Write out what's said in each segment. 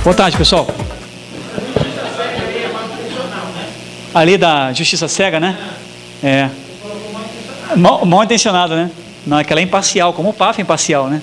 Boa tarde, pessoal. Ali da justiça cega, né? É. Mal intencionado, né? Não, aquela é imparcial, como o PAF é imparcial, né?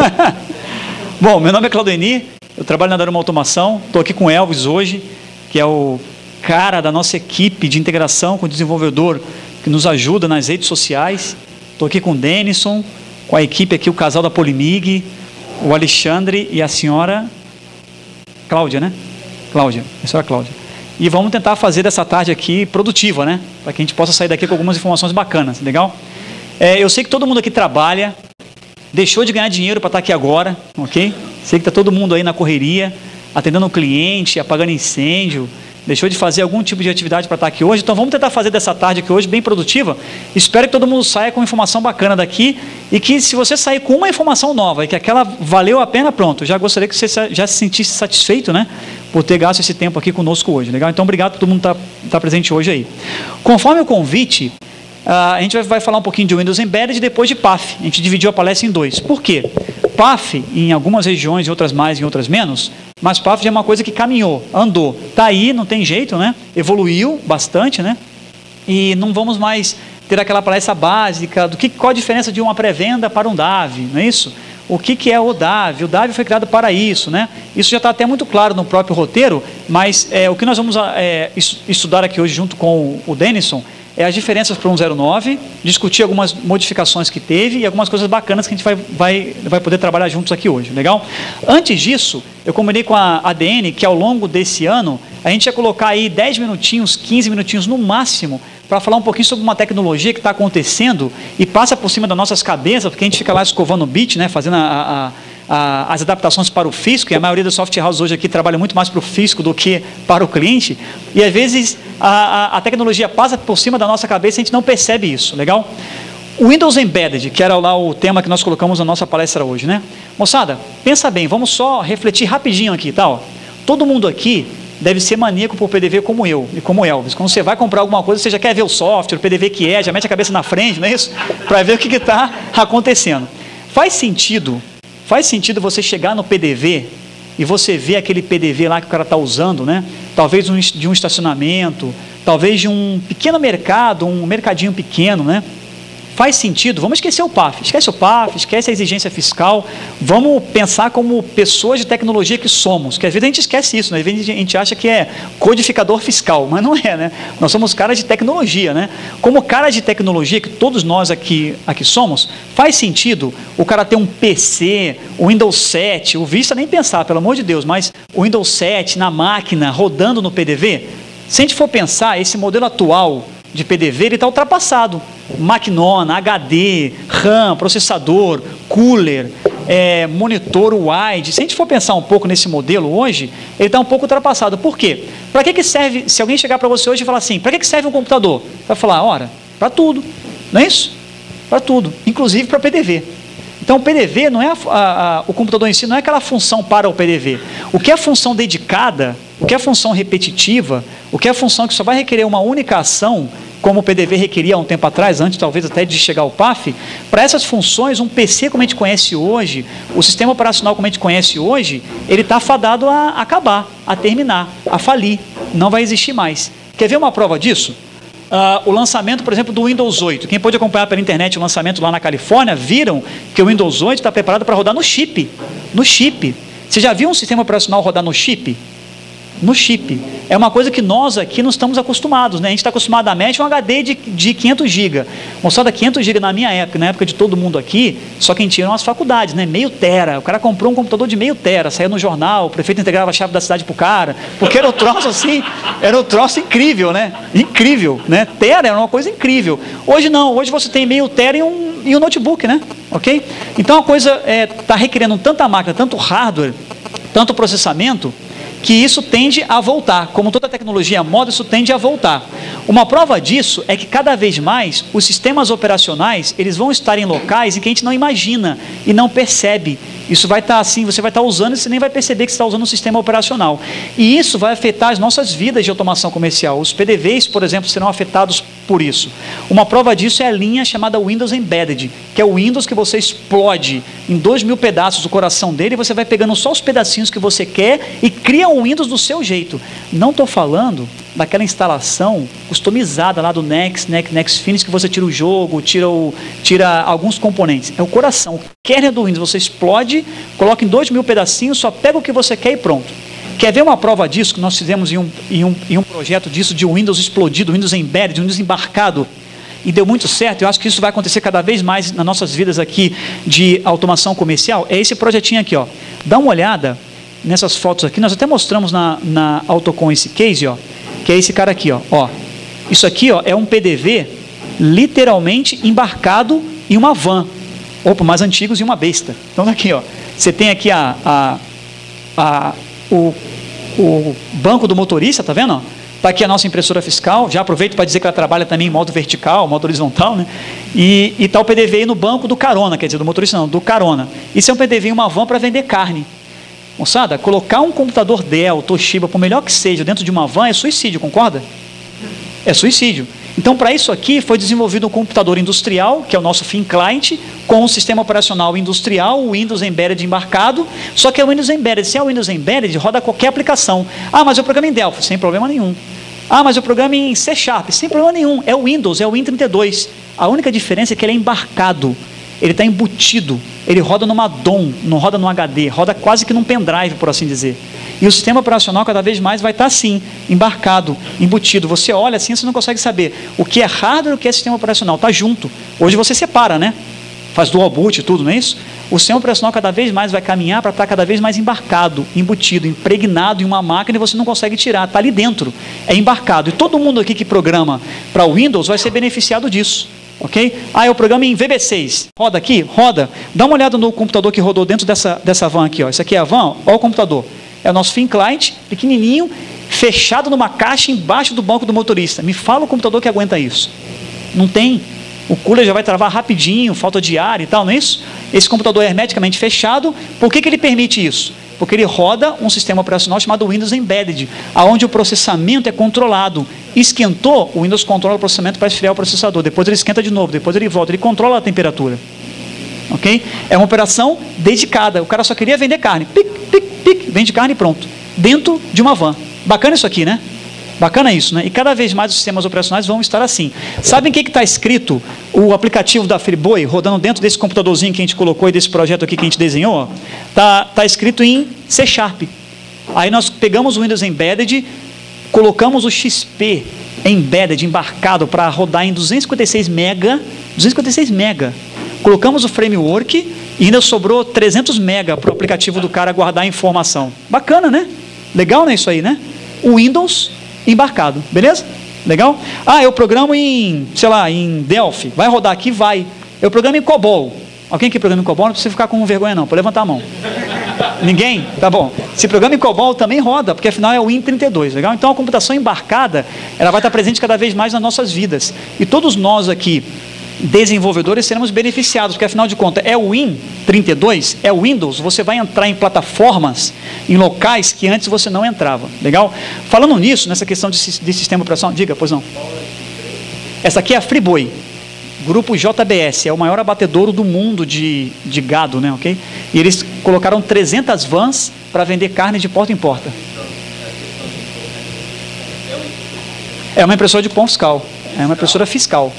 Bom, meu nome é Claudenir, eu trabalho na Daruma Automação, estou aqui com o Elvis hoje, que é o cara da nossa equipe de integração com o desenvolvedor que nos ajuda nas redes sociais. Estou aqui com o Denison, com a equipe aqui, o casal da Polimig, o Alexandre e a senhora Cláudia, né? Cláudia, a senhora Cláudia. E vamos tentar fazer dessa tarde aqui produtiva, né? Para que a gente possa sair daqui com algumas informações bacanas, legal? Eu sei que todo mundo aqui trabalha, deixou de ganhar dinheiro para estar aqui agora, ok? Sei que está todo mundo aí na correria, atendendo o cliente, apagando incêndio, deixou de fazer algum tipo de atividade para estar aqui hoje. Então vamos tentar fazer dessa tarde aqui hoje bem produtiva. Espero que todo mundo saia com informação bacana daqui e que se você sair com uma informação nova e que aquela valeu a pena, pronto. Já gostaria que você já se sentisse satisfeito, né? Por ter gasto esse tempo aqui conosco hoje, legal? Então obrigado por todo mundo estar presente hoje aí. Conforme o convite, a gente vai falar um pouquinho de Windows Embedded e depois de PAF. A gente dividiu a palestra em dois. Por quê? PAF, em algumas regiões, em outras mais, em outras menos, mas PAF já é uma coisa que caminhou, andou. Está aí, não tem jeito, né? Evoluiu bastante, né? E não vamos mais ter aquela palestra básica do qual a diferença de uma pré-venda para um DAV, não é isso? O que é o DAV? O DAV foi criado para isso, né? Isso já está até muito claro no próprio roteiro, mas o que nós vamos estudar aqui hoje junto com o Denison é as diferenças para o 109, discutir algumas modificações que teve e algumas coisas bacanas que a gente vai poder trabalhar juntos aqui hoje, legal? Antes disso, eu combinei com a ADN que ao longo desse ano, a gente ia colocar aí 10 minutinhos, 15 minutinhos no máximo, para falar um pouquinho sobre uma tecnologia que está acontecendo e passa por cima das nossas cabeças, porque a gente fica lá escovando o bit, né, fazendo as adaptações para o fisco, e a maioria dos soft houses hoje aqui trabalha muito mais para o fisco do que para o cliente, e às vezes a tecnologia passa por cima da nossa cabeça e a gente não percebe isso, legal? O Windows Embedded, que era lá o tema que nós colocamos na nossa palestra hoje, né? Moçada, pensa bem, vamos só refletir rapidinho aqui, tá? Ó. Todo mundo aqui deve ser maníaco por PDV como eu e como Elvis. Quando você vai comprar alguma coisa, você já quer ver o software, o PDV que já mete a cabeça na frente, não é isso? Para ver o que está acontecendo. Faz sentido você chegar no PDV e você ver aquele PDV lá que o cara está usando, né? Talvez de um estacionamento, talvez de um pequeno mercado, um mercadinho pequeno, né? Faz sentido, vamos esquecer o PAF, esquece o PAF, esquece a exigência fiscal, vamos pensar como pessoas de tecnologia que somos, que às vezes a gente esquece isso, né? Às vezes a gente acha que é codificador fiscal, mas não é, né? Nós somos caras de tecnologia, né? Como caras de tecnologia, que todos nós aqui somos, faz sentido o cara ter um PC, o Windows 7, o Vista nem pensar, pelo amor de Deus, mas o Windows 7 na máquina, rodando no PDV? Se a gente for pensar, esse modelo atual de PDV, ele está ultrapassado. Maquinona, HD, RAM, processador, cooler, monitor wide. Se a gente for pensar um pouco nesse modelo hoje, ele está um pouco ultrapassado. Por quê? Para que serve, se alguém chegar para você hoje e falar assim, para que serve um computador? Vai falar, ora, para tudo, não é isso? Para tudo, inclusive para PDV. Então o PDV não é o computador em si, não é aquela função para o PDV. O que é função dedicada, o que é função repetitiva, o que é função que só vai requerer uma única ação, como o PDV requeria há um tempo atrás, antes talvez até de chegar ao PAF, para essas funções, um PC como a gente conhece hoje, o sistema operacional como a gente conhece hoje, ele está fadado a acabar, a terminar, a falir, não vai existir mais. Quer ver uma prova disso? O lançamento, por exemplo, do Windows 8. Quem pôde acompanhar pela internet o lançamento lá na Califórnia, viram que o Windows 8 está preparado para rodar no chip. No chip. Você já viu um sistema operacional rodar no chip? No chip. É uma coisa que nós aqui não estamos acostumados, né? A gente está acostumado a média um HD de 500 GB. Moçada, 500 GB na minha época, na época de todo mundo aqui, só quem tinha eram as faculdades, né? Meio tera. O cara comprou um computador de meio tera, saía no jornal, o prefeito entregava a chave da cidade pro cara, porque era um troço assim, era um troço incrível, né? Incrível, né? Tera era uma coisa incrível. Hoje não, hoje você tem meio tera e um notebook, né? Ok? Então a coisa está requerendo tanta máquina, tanto hardware, tanto processamento, que isso tende a voltar. Como toda tecnologia moda, isso tende a voltar. Uma prova disso é que cada vez mais os sistemas operacionais, eles vão estar em locais em que a gente não imagina e não percebe. Isso vai estar assim, você vai estar usando e você nem vai perceber que você está usando um sistema operacional. E isso vai afetar as nossas vidas de automação comercial. Os PDVs, por exemplo, serão afetados por isso. Uma prova disso é a linha chamada Windows Embedded, que é o Windows que você explode em 2.000 pedaços o coração dele, e você vai pegando só os pedacinhos que você quer e cria um Windows do seu jeito. Não estou falando daquela instalação customizada lá do Next Finish, que você tira o jogo, tira alguns componentes. É o coração, o kernel do Windows, você explode, coloca em 2.000 pedacinhos, só pega o que você quer e pronto. Quer ver uma prova disso que nós fizemos em um projeto disso, de Windows explodido, Windows embedded, Windows embarcado, e deu muito certo? Eu acho que isso vai acontecer cada vez mais nas nossas vidas aqui de automação comercial. É esse projetinho aqui, ó. Dá uma olhada nessas fotos aqui, nós até mostramos na Autocom esse case, ó, que é esse cara aqui, ó. Isso aqui, ó, é um PDV literalmente embarcado em uma van, ou para mais antigos, em uma besta. Então aqui, ó, você tem aqui o banco do motorista, tá vendo? Está aqui a nossa impressora fiscal, já aproveito para dizer que ela trabalha também em modo vertical, modo horizontal, né? E está o PDV aí no banco do carona, quer dizer, do motorista não, do carona. Isso é um PDV em uma van para vender carne. Moçada, colocar um computador Dell, Toshiba, por melhor que seja, dentro de uma van é suicídio, concorda? É suicídio. Então, para isso aqui, foi desenvolvido um computador industrial, que é o nosso Thin Client, com um sistema operacional industrial, o Windows Embedded embarcado, só que é o Windows Embedded. Se é o Windows Embedded, roda qualquer aplicação. Ah, mas eu programo em Delphi, sem problema nenhum. Ah, mas eu programo em C#, sem problema nenhum. É o Windows, é o Win32. A única diferença é que ele é embarcado. Ele está embutido. Ele roda numa DOM, não roda no HD, roda quase que num pendrive, por assim dizer. E o sistema operacional cada vez mais vai estar assim, embarcado, embutido. Você olha assim, você não consegue saber o que é hardware e o que é sistema operacional. Está junto. Hoje você separa, né? Faz dual boot e tudo, não é isso? O sistema operacional cada vez mais vai caminhar para estar cada vez mais embarcado, embutido, impregnado em uma máquina e você não consegue tirar. Está ali dentro, é embarcado. E todo mundo aqui que programa para o Windows vai ser beneficiado disso. Ok? Ah, eu programo em VB6. Roda aqui? Roda. Dá uma olhada no computador que rodou dentro dessa van aqui. Ó. Isso aqui é a van, olha o computador. É o nosso Thin Client, pequenininho, fechado numa caixa embaixo do banco do motorista. Me fala o computador que aguenta isso. Não tem. O cooler já vai travar rapidinho, falta de ar e tal, não é isso? Esse computador é hermeticamente fechado. Por que ele permite isso? Porque ele roda um sistema operacional chamado Windows Embedded, onde o processamento é controlado. Esquentou, o Windows controla o processamento para esfriar o processador. Depois ele esquenta de novo, depois ele volta, ele controla a temperatura. Ok? É uma operação dedicada. O cara só queria vender carne. Pic, pic, pic, vende carne e pronto. Dentro de uma van. Bacana isso aqui, né? Bacana isso, né? E cada vez mais os sistemas operacionais vão estar assim. Sabem o que está escrito? O aplicativo da Friboi, rodando dentro desse computadorzinho que a gente colocou e desse projeto aqui que a gente desenhou, tá escrito em C#. Aí nós pegamos o Windows Embedded, colocamos o XP Embedded, embarcado, para rodar em 256 mega, colocamos o framework e ainda sobrou 300 mega para o aplicativo do cara guardar a informação. Bacana, né? Legal, né, isso aí, né? O Windows embarcado, beleza? Legal? Ah, eu programo em, sei lá, em Delphi. Vai rodar aqui? Vai. Eu programo em COBOL. Alguém que programa em COBOL? Não precisa ficar com vergonha não, pode levantar a mão. Ninguém? Tá bom. Se programa em COBOL também roda, porque afinal é o Win32, legal? Então a computação embarcada, ela vai estar presente cada vez mais nas nossas vidas. E todos nós aqui, desenvolvedores, seremos beneficiados, porque afinal de contas é o Win32, é o Windows, você vai entrar em plataformas, em locais que antes você não entrava, legal? Falando nisso, nessa questão de sistema operacional, diga, pois não. Essa aqui é a Friboi, grupo JBS, é o maior abatedouro do mundo de gado, né, ok? E eles colocaram 300 vans para vender carne de porta em porta. É uma impressora de pão fiscal, é uma impressora fiscal.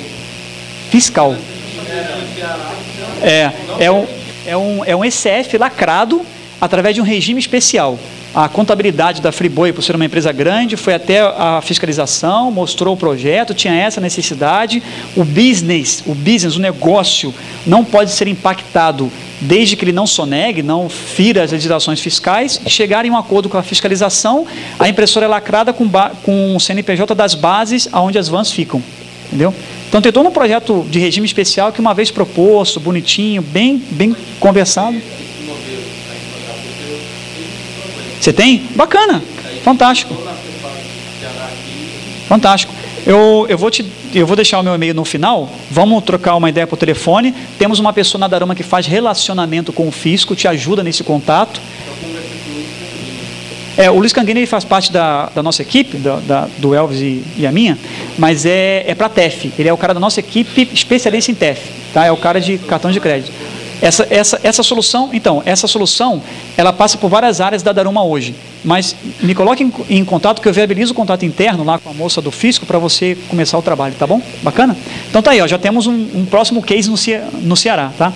É um ECF lacrado através de um regime especial. A contabilidade da Friboi, por ser uma empresa grande, foi até a fiscalização, mostrou o projeto, tinha essa necessidade. O business, o negócio não pode ser impactado desde que ele não sonegue, não fira as legislações fiscais, chegar em um acordo com a fiscalização. A impressora é lacrada com o CNPJ das bases onde as vans ficam. Entendeu? Então tem todo um projeto de regime especial que uma vez proposto, bonitinho, bem conversado. Você tem? Bacana, fantástico. Fantástico. Eu vou deixar o meu e-mail no final, vamos trocar uma ideia por telefone. Temos uma pessoa na Daruma que faz relacionamento com o fisco, te ajuda nesse contato. O Luiz Canguini faz parte da nossa equipe, do Elvis e a minha, mas é para TEF. Ele é o cara da nossa equipe especialista em TEF, tá? É o cara de cartão de crédito. Essa solução, então, ela passa por várias áreas da Daruma hoje, mas me coloque em contato que eu viabilizo o contato interno lá com a moça do fisco para você começar o trabalho, tá bom? Bacana? Então tá aí, ó, já temos um próximo case no Ceará, tá?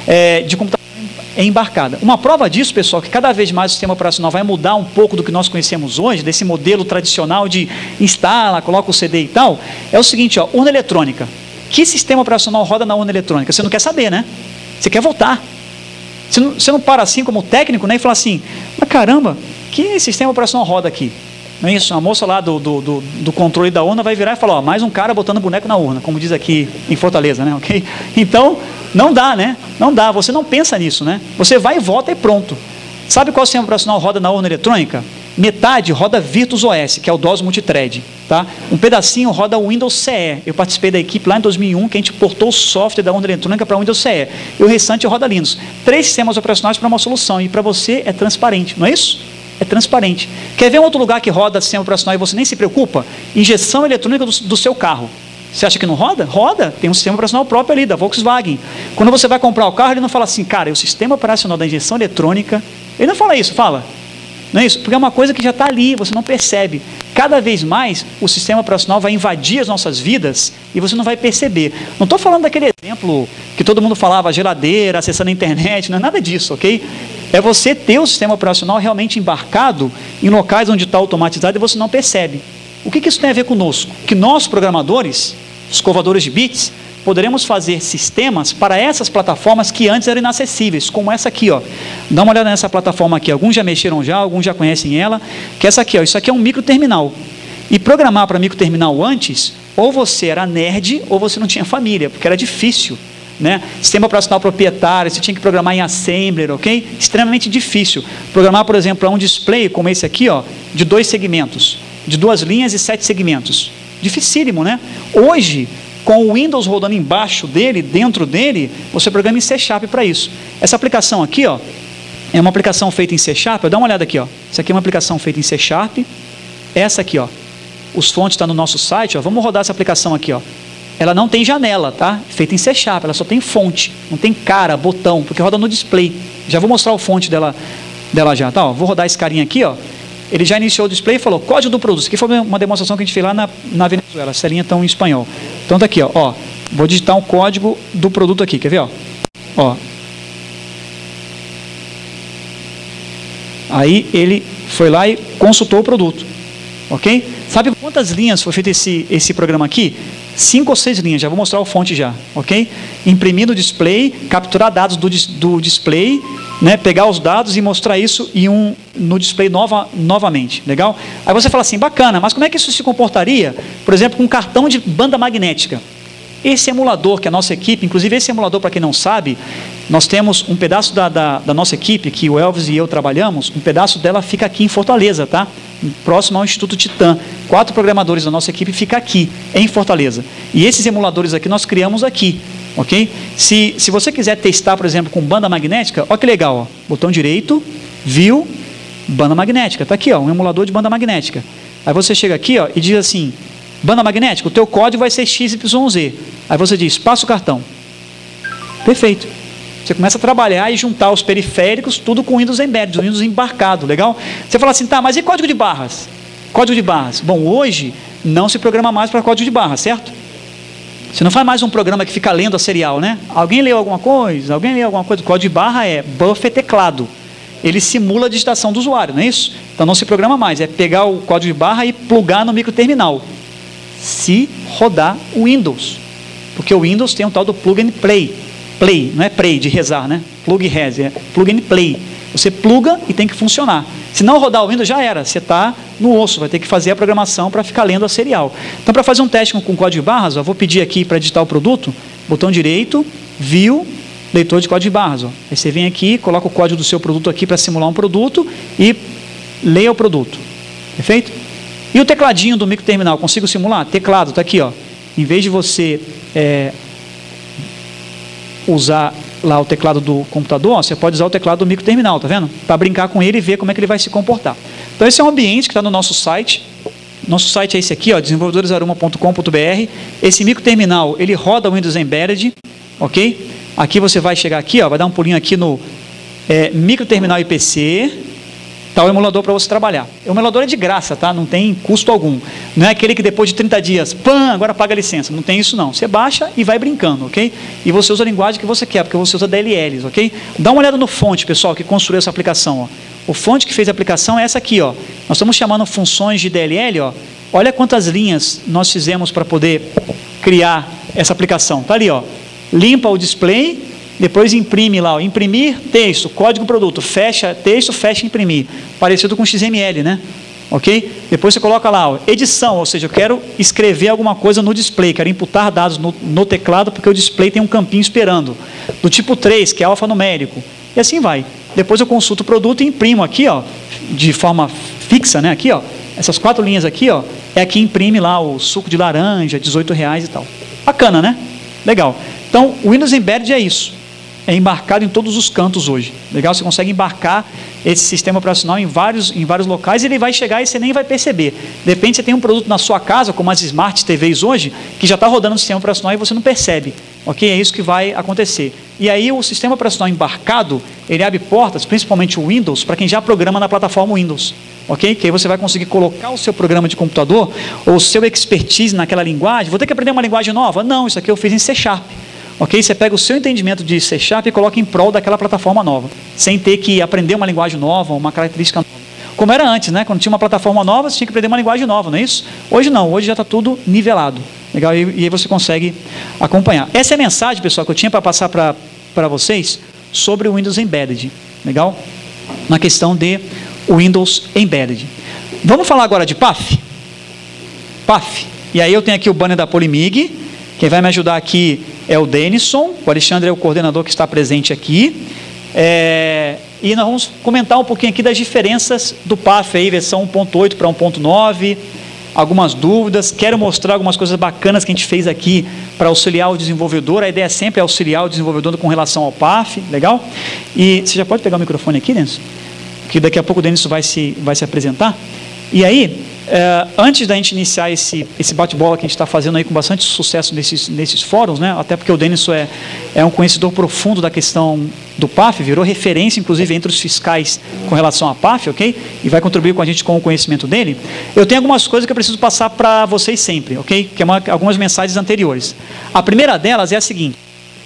De computação embarcada. Uma prova disso, pessoal, que cada vez mais o sistema operacional vai mudar um pouco do que nós conhecemos hoje, desse modelo tradicional de instala, coloca o CD e tal, é o seguinte, ó, urna eletrônica. Que sistema operacional roda na urna eletrônica? Você não quer saber, né? Você quer voltar. Você não para assim como técnico, né, e fala assim, mas caramba, que sistema operacional roda aqui? Não é isso? A moça lá do controle da urna vai virar e falar, ó, mais um cara botando boneco na urna, como diz aqui em Fortaleza, né? Ok? Então, não dá, né? Não dá, você não pensa nisso, né? Você vai e volta e pronto. Sabe qual sistema operacional roda na urna eletrônica? Metade roda Virtus OS, que é o DOS Multithread, tá? Um pedacinho roda o Windows CE. Eu participei da equipe lá em 2001, que a gente portou o software da urna eletrônica para o Windows CE. E o restante roda Linux. 3 sistemas operacionais para uma solução. E para você é transparente, não é isso? É transparente. Quer ver um outro lugar que roda sistema operacional e você nem se preocupa? Injeção eletrônica do seu carro. Você acha que não roda? Roda. Tem um sistema operacional próprio ali, da Volkswagen. Quando você vai comprar o carro, ele não fala assim, cara, o sistema operacional da injeção eletrônica... Ele não fala isso, fala. Não é isso? Porque é uma coisa que já está ali, você não percebe. Cada vez mais, o sistema operacional vai invadir as nossas vidas e você não vai perceber. Não estou falando daquele exemplo que todo mundo falava, geladeira, acessando a internet, não é nada disso, ok? É você ter o sistema operacional realmente embarcado em locais onde está automatizado e você não percebe. O que isso tem a ver conosco? Que nós, programadores, os escovadores de bits, poderemos fazer sistemas para essas plataformas que antes eram inacessíveis, como essa aqui, ó. Dá uma olhada nessa plataforma aqui, alguns já mexeram já, alguns já conhecem ela, que é essa aqui, ó. Isso aqui é um microterminal. E programar para microterminal antes, ou você era nerd, ou você não tinha família, porque era difícil, né? Sistema operacional proprietário, você tinha que programar em assembler, ok? Extremamente difícil. Programar, por exemplo, para um display como esse aqui, ó, de 2 segmentos, de 2 linhas e 7 segmentos. Dificílimo, né? Hoje, com o Windows rodando embaixo dele, dentro dele, você programa em C# para isso. Essa aplicação aqui, ó, é uma aplicação feita em C#, dá uma olhada aqui, ó. Isso aqui é uma aplicação feita em C#. Essa aqui, ó, os fontes estão no nosso site, ó. Vamos rodar essa aplicação aqui, ó. Ela não tem janela, tá? Feita em C#, ela só tem fonte, não tem cara, botão, porque roda no display. Já vou mostrar o fonte dela já, tá? Ó, vou rodar esse carinha aqui, ó. Ele já iniciou o display e falou, código do produto. Isso aqui foi uma demonstração que a gente fez lá na Venezuela. Essa linha está em espanhol. Então tá aqui, ó. Vou digitar um código do produto aqui, quer ver, ó? Ó. Aí ele foi lá e consultou o produto, ok? Sabe quantas linhas foi feito esse programa aqui? 5 ou 6 linhas, já vou mostrar o fonte já, ok? Imprimir no display, capturar dados do display, né, pegar os dados e mostrar isso no display novamente, legal? Aí você fala assim, bacana, mas como é que isso se comportaria, por exemplo, com um cartão de banda magnética? Esse emulador que a nossa equipe, inclusive esse emulador, para quem não sabe, nós temos um pedaço da nossa equipe, que o Elvis e eu trabalhamos, um pedaço dela fica aqui em Fortaleza, tá? Próximo ao Instituto Titã. 4 programadores da nossa equipe ficam aqui, em Fortaleza. E esses emuladores aqui nós criamos aqui, ok? Se você quiser testar, por exemplo, com banda magnética, olha que legal, ó. Botão direito, View, banda magnética. Está aqui, ó, um emulador de banda magnética. Aí você chega aqui, ó, e diz assim, banda magnética, o teu código vai ser XYZ. Aí você diz, passa o cartão. Perfeito. Você começa a trabalhar e juntar os periféricos, tudo com Windows Embedded, Windows embarcado, legal? Você fala assim, tá, mas e código de barras? Código de barras. Bom, hoje não se programa mais para código de barras, certo? Você não faz mais um programa que fica lendo a serial, né? Alguém leu alguma coisa? Alguém leu alguma coisa? O código de barra é buffer teclado. Ele simula a digitação do usuário, não é isso? Então não se programa mais, é pegar o código de barra e plugar no microterminal. Se rodar o Windows. Porque o Windows tem um tal do plug and play. Play, não é pray de rezar, né? Plug e reze, é plug and play. Você pluga e tem que funcionar. Se não rodar o Windows, já era. Você está no osso, vai ter que fazer a programação para ficar lendo a serial. Então, para fazer um teste com código de barras, ó, vou pedir aqui para digitar o produto, botão direito, View, leitor de código de barras. Ó. Aí você vem aqui, coloca o código do seu produto aqui para simular um produto e leia o produto. Perfeito? E o tecladinho do microterminal, consigo simular? Teclado, está aqui, ó. Em vez de você usar lá o teclado do computador, ó, você pode usar o teclado do microterminal, tá vendo? Para brincar com ele e ver como é que ele vai se comportar. Então esse é um ambiente que está no nosso site. Nosso site é esse aqui, ó, desenvolvedoresaruma.com.br. Esse microterminal, ele roda o Windows Embedded, ok? Aqui você vai chegar aqui, ó, vai dar um pulinho aqui no microterminal IPC, tá o emulador para você trabalhar. O emulador é de graça, tá? Não tem custo algum. Não é aquele que depois de 30 dias, agora paga a licença. Não tem isso não. Você baixa e vai brincando, ok? E você usa a linguagem que você quer, porque você usa DLLs, ok? Dá uma olhada no fonte, pessoal, que construiu essa aplicação, ó. O fonte que fez a aplicação é essa aqui, ó. Nós estamos chamando funções de DLL, ó. Olha quantas linhas nós fizemos para poder criar essa aplicação. Tá ali, ó. Limpa o display, depois imprime lá, ó, imprimir texto, código produto, fecha texto, fecha imprimir, parecido com XML, né? Ok? Depois você coloca lá, ó, edição, ou seja, eu quero escrever alguma coisa no display, quero imputar dados no teclado, porque o display tem um campinho esperando, do tipo 3, que é alfanumérico, e assim vai. Depois eu consulto o produto e imprimo aqui, ó, de forma fixa, né? Aqui, ó, essas 4 linhas aqui, ó, é aqui imprime lá o suco de laranja, R$18 e tal. Bacana, né? Legal. Então, o Windows Embedded é isso. É embarcado em todos os cantos hoje. Legal? Você consegue embarcar esse sistema operacional em vários locais e ele vai chegar e você nem vai perceber. De repente você tem um produto na sua casa, como as Smart TVs hoje, que já está rodando no sistema operacional e você não percebe. Ok? É isso que vai acontecer. E aí o sistema operacional embarcado, ele abre portas, principalmente o Windows, para quem já programa na plataforma Windows. Ok? Que aí você vai conseguir colocar o seu programa de computador ou o seu expertise naquela linguagem. Vou ter que aprender uma linguagem nova? Não, isso aqui eu fiz em C#. Ok? Você pega o seu entendimento de C# e coloca em prol daquela plataforma nova, sem ter que aprender uma linguagem nova, uma característica nova. Como era antes, né? Quando tinha uma plataforma nova, você tinha que aprender uma linguagem nova, não é isso? Hoje não, hoje já está tudo nivelado. Legal? E aí você consegue acompanhar. Essa é a mensagem, pessoal, que eu tinha para passar para vocês sobre o Windows Embedded. Legal? Na questão de Windows Embedded. Vamos falar agora de PAF? PAF. E aí eu tenho aqui o banner da Polimig. Quem vai me ajudar aqui é o Denison, o Alexandre é o coordenador que está presente aqui. E nós vamos comentar um pouquinho aqui das diferenças do PAF, aí, versão 1.8 para 1.9, algumas dúvidas. Quero mostrar algumas coisas bacanas que a gente fez aqui para auxiliar o desenvolvedor. A ideia sempre é auxiliar o desenvolvedor com relação ao PAF, legal? E você já pode pegar o microfone aqui, Denison? Que daqui a pouco o Denison vai se apresentar. E aí, antes da gente iniciar esse bate-bola que a gente está fazendo aí com bastante sucesso nesses fóruns, né? Até porque o Denison é um conhecedor profundo da questão do PAF, virou referência, inclusive, entre os fiscais com relação a PAF, ok? E vai contribuir com a gente com o conhecimento dele. Eu tenho algumas coisas que eu preciso passar para vocês sempre, ok? Que é algumas mensagens anteriores. A primeira delas é a seguinte: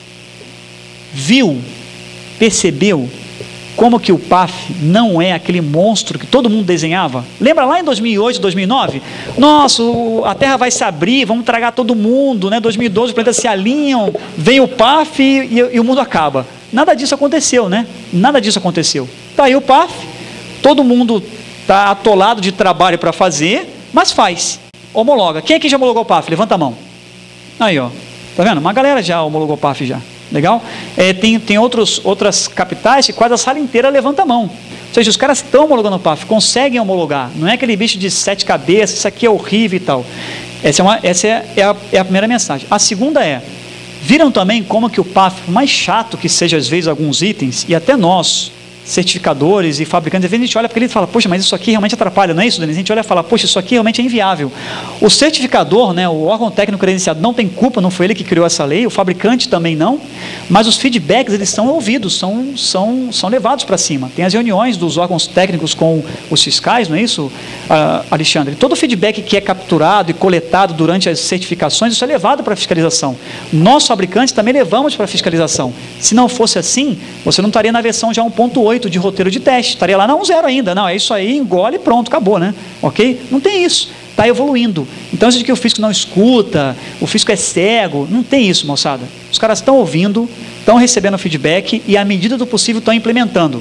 viu, percebeu como que o PAF não é aquele monstro que todo mundo desenhava? Lembra lá em 2008, 2009? Nossa, a Terra vai se abrir, vamos tragar todo mundo, né? 2012 os planetas se alinham, vem o PAF e o mundo acaba. Nada disso aconteceu, né? Nada disso aconteceu. Tá aí o PAF, todo mundo está atolado de trabalho para fazer, mas faz. Homologa. Quem aqui já homologou o PAF? Levanta a mão. Aí, ó. Tá vendo? Uma galera já homologou o PAF já. Legal? Tem outras capitais que quase a sala inteira levanta a mão. Ou seja, os caras estão homologando o PAF, conseguem homologar. Não é aquele bicho de 7 cabeças, isso aqui é horrível e tal. Essa é a primeira mensagem. A segunda é, viram também como que o PAF, por mais chato que seja às vezes alguns itens, e até nós, certificadores e fabricantes, às vezes a gente olha para ele e fala, poxa, mas isso aqui realmente atrapalha, não é isso, Denise? A gente olha e fala, poxa, isso aqui realmente é inviável. O certificador, né, o órgão técnico credenciado não tem culpa, não foi ele que criou essa lei, o fabricante também não, mas os feedbacks, eles são ouvidos, são levados para cima. Tem as reuniões dos órgãos técnicos com os fiscais, não é isso, Alexandre? Todo o feedback que é capturado e coletado durante as certificações, isso é levado para a fiscalização. Nós, fabricantes, também levamos para a fiscalização. Se não fosse assim, você não estaria na versão já 1.8 de roteiro de teste, estaria lá na 1.0 ainda, não, é isso aí, engole e pronto, acabou, né? Ok? Não tem isso, está evoluindo. Então, isso de que o fisco não escuta, o fisco é cego, não tem isso, moçada. Os caras estão ouvindo, estão recebendo feedback e, à medida do possível, estão implementando.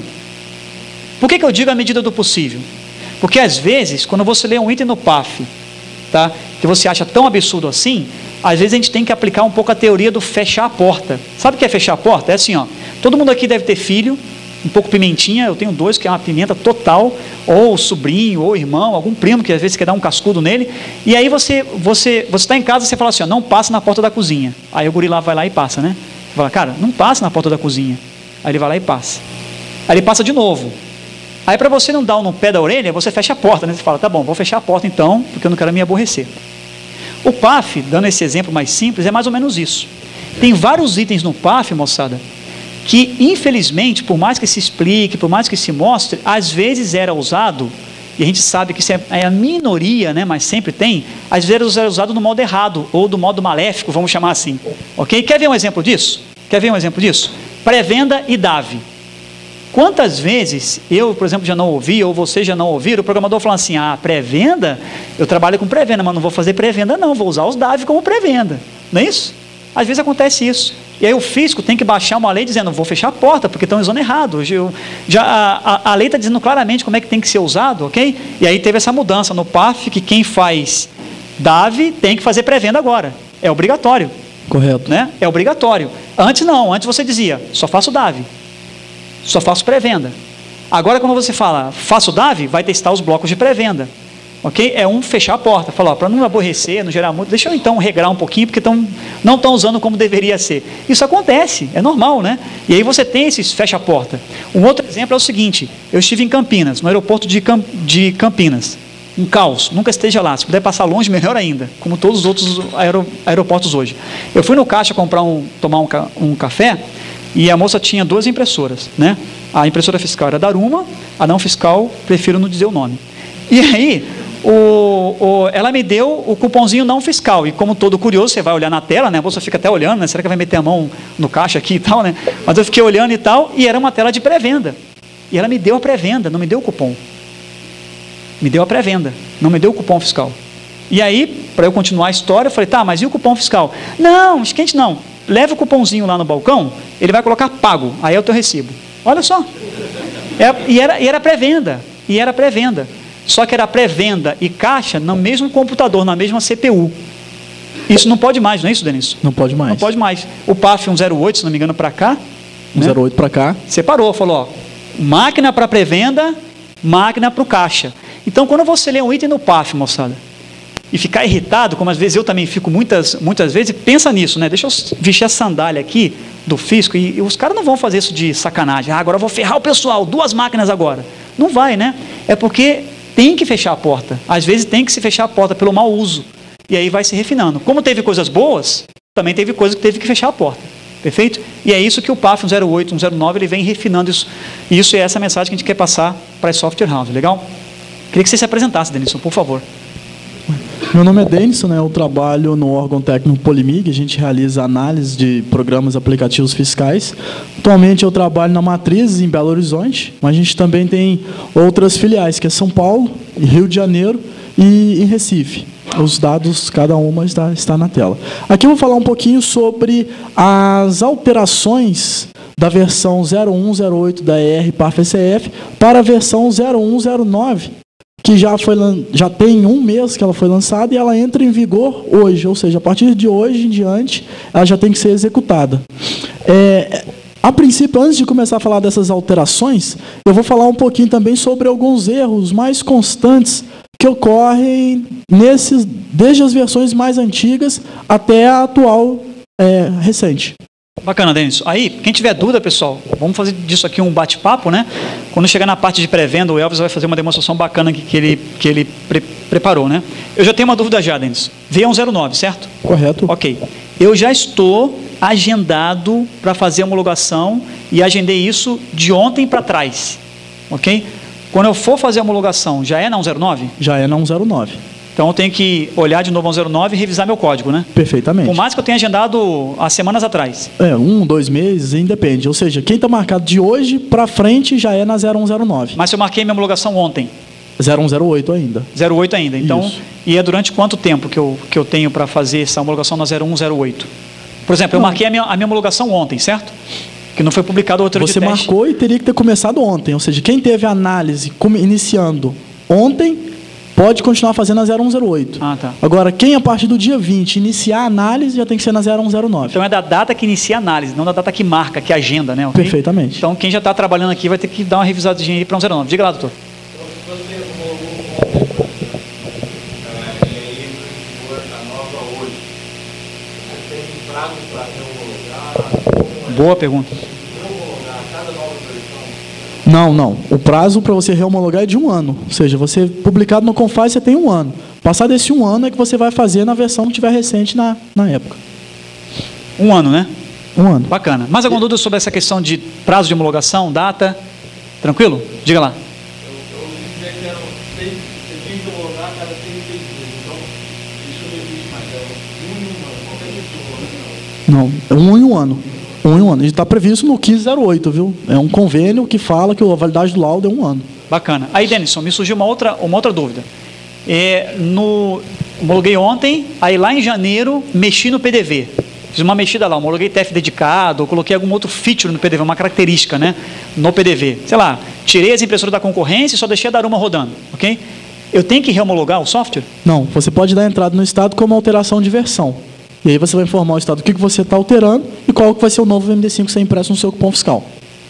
Por que eu digo à medida do possível? Porque, às vezes, quando você lê um item no PAF, tá, que você acha tão absurdo assim, às vezes a gente tem que aplicar um pouco a teoria do fechar a porta. Sabe o que é fechar a porta? É assim, ó, todo mundo aqui deve ter filho, um pouco pimentinha, eu tenho 2 que é uma pimenta total, ou sobrinho, ou irmão, algum primo que às vezes quer dar um cascudo nele, e aí você está em casa e você fala assim, ó, não passa na porta da cozinha. Aí o guri lá vai lá e passa, né? Você fala, cara, não passa na porta da cozinha. Aí ele vai lá e passa. Aí ele passa de novo. Aí para você não dar um no pé da orelha, você fecha a porta, né? Você fala, tá bom, vou fechar a porta então, porque eu não quero me aborrecer. O PAF, dando esse exemplo mais simples, é mais ou menos isso. Tem vários itens no PAF, moçada, que infelizmente, por mais que se explique, por mais que se mostre, às vezes era usado, e a gente sabe que isso é a minoria, né, mas sempre tem, às vezes era usado no modo errado, ou do modo maléfico, vamos chamar assim. Ok? Quer ver um exemplo disso? Pré-venda e DAV. Quantas vezes eu, por exemplo, já não ouvi, ou vocês já não ouviram, o programador falando assim, pré-venda, eu trabalho com pré-venda, mas não vou fazer pré-venda não, vou usar os DAV como pré-venda. Não é isso? Às vezes acontece isso. E aí o fisco tem que baixar uma lei dizendo, vou fechar a porta, porque estão usando errado. A lei está dizendo claramente como é que tem que ser usado, ok? E aí teve essa mudança no PAF, que quem faz DAV tem que fazer pré-venda agora. É obrigatório. Correto. Né? É obrigatório. Antes não, antes você dizia, só faço DAV. Só faço pré-venda. Agora quando você fala, faço DAV, vai testar os blocos de pré-venda. Ok? É fechar a porta. Falar, para não aborrecer, não gerar muito, deixa eu então regrar um pouquinho, porque não estão usando como deveria ser. Isso acontece, é normal, né? E aí você tem esses fecha a porta. Um outro exemplo é o seguinte, eu estive em Campinas, no aeroporto de Campinas. Um caos, nunca esteja lá. Se puder passar longe, melhor ainda, como todos os outros aeroportos hoje. Eu fui no caixa tomar um café, e a moça tinha 2 impressoras, né? A impressora fiscal era da Aruma, a não fiscal, prefiro não dizer o nome. E aí, ela me deu o cupomzinho não fiscal, e como todo curioso, você vai olhar na tela, né? A moça fica até olhando, né? Será que vai meter a mão no caixa aqui e tal, né? Mas eu fiquei olhando e tal, e era uma tela de pré-venda. E ela me deu a pré-venda, não me deu o cupom. Me deu a pré-venda, não me deu o cupom fiscal. E aí, para eu continuar a história, eu falei, tá, mas e o cupom fiscal? Não, esquente não. Leva o cupomzinho lá no balcão, ele vai colocar pago, aí é o teu recibo. Olha só. E era pré-venda. E era pré-venda. Só que era pré-venda e caixa no mesmo computador, na mesma CPU. Isso não pode mais, não é isso, Denis? Não pode mais. Não pode mais. O PAF 108, se não me engano, para cá. 108 para cá. Separou, falou, máquina para pré-venda, máquina para o caixa. Então, quando você lê um item no PAF, moçada, e ficar irritado, como às vezes eu também fico muitas vezes, pensa nisso, né? Deixa eu vestir a sandália aqui do fisco, e os caras não vão fazer isso de sacanagem. Agora eu vou ferrar o pessoal, 2 máquinas agora. Não vai, né? É porque tem que fechar a porta. Às vezes tem que se fechar a porta pelo mau uso. E aí vai se refinando. Como teve coisas boas, também teve coisas que teve que fechar a porta. Perfeito? E é isso que o PAF 108, 109, ele vem refinando isso. E isso é essa mensagem que a gente quer passar para as software houses. Legal? Queria que você se apresentasse, Denilson, por favor. Meu nome é Denison, né? Eu trabalho no órgão técnico Polimig, a gente realiza análise de programas e aplicativos fiscais. Atualmente eu trabalho na Matriz, em Belo Horizonte, mas a gente também tem outras filiais, que é São Paulo, Rio de Janeiro e em Recife. Os dados, cada uma está na tela. Aqui eu vou falar um pouquinho sobre as alterações da versão 0108 da ER/PAF-ECF para a versão 0109, que já tem 1 mês que ela foi lançada e ela entra em vigor hoje, ou seja, a partir de hoje em diante, ela já tem que ser executada. A princípio, antes de começar a falar dessas alterações, eu vou falar um pouquinho também sobre alguns erros mais constantes que ocorrem desde as versões mais antigas até a atual recente. Bacana, Denis. Aí, quem tiver dúvida, pessoal, vamos fazer disso aqui um bate-papo, né? Quando chegar na parte de pré-venda, o Elvis vai fazer uma demonstração bacana que ele preparou, né? Eu já tenho uma dúvida já, Denis. V109, certo? Correto. Ok. Eu já estou agendado para fazer a homologação e agendei isso de ontem para trás, ok? Quando eu for fazer a homologação, já é na 109? Já é na 109. Então eu tenho que olhar de novo a 109 e revisar meu código, né? Perfeitamente. Por mais que eu tenha agendado há semanas atrás. 1, 2 meses, independe. Ou seja, quem está marcado de hoje para frente já é na 0109. Mas se eu marquei minha homologação ontem? 0108 ainda. 08 ainda. Então, isso. E é durante quanto tempo que eu tenho para fazer essa homologação na 0108? Por exemplo, eu marquei a minha homologação ontem, certo? Que não foi publicado o roteiro de teste. Você marcou e teria que ter começado ontem. Ou seja, quem teve a análise iniciando ontem pode continuar fazendo a 0108. Ah, tá. Agora, quem a partir do dia 20 iniciar a análise já tem que ser na 0109. Então é da data que inicia a análise, não da data que marca, que agenda, né? Okay? Perfeitamente. Então quem já está trabalhando aqui vai ter que dar uma revisadinha aí para 109. Diga lá, doutor. Boa pergunta. Não. O prazo para você reomologar é de 1 ano. Ou seja, você publicado no Confaz, você tem 1 ano. Passado esse 1 ano é que você vai fazer na versão que tiver recente na época. Um ano, né? Um ano. Bacana. Mais alguma dúvida sobre essa questão de prazo de homologação, data? Tranquilo? Diga lá. Não, é um em um ano. Um em um ano. E está previsto no 1508, viu? É um convênio que fala que a validade do laudo é um ano. Bacana. Aí, Denison, me surgiu uma outra dúvida. Homologuei ontem, aí lá em janeiro, mexi no PDV. Fiz uma mexida lá, homologuei TF dedicado, ou coloquei algum outro feature no PDV, uma característica, né, no PDV. Sei lá, tirei as impressoras da concorrência e só deixei a Daruma rodando, ok? Eu tenho que rehomologar o software? Não, você pode dar entrada no estado como alteração de versão. E aí você vai informar o estado do que você está alterando e qual que vai ser o novo MD5 que você impresso no seu cupom fiscal.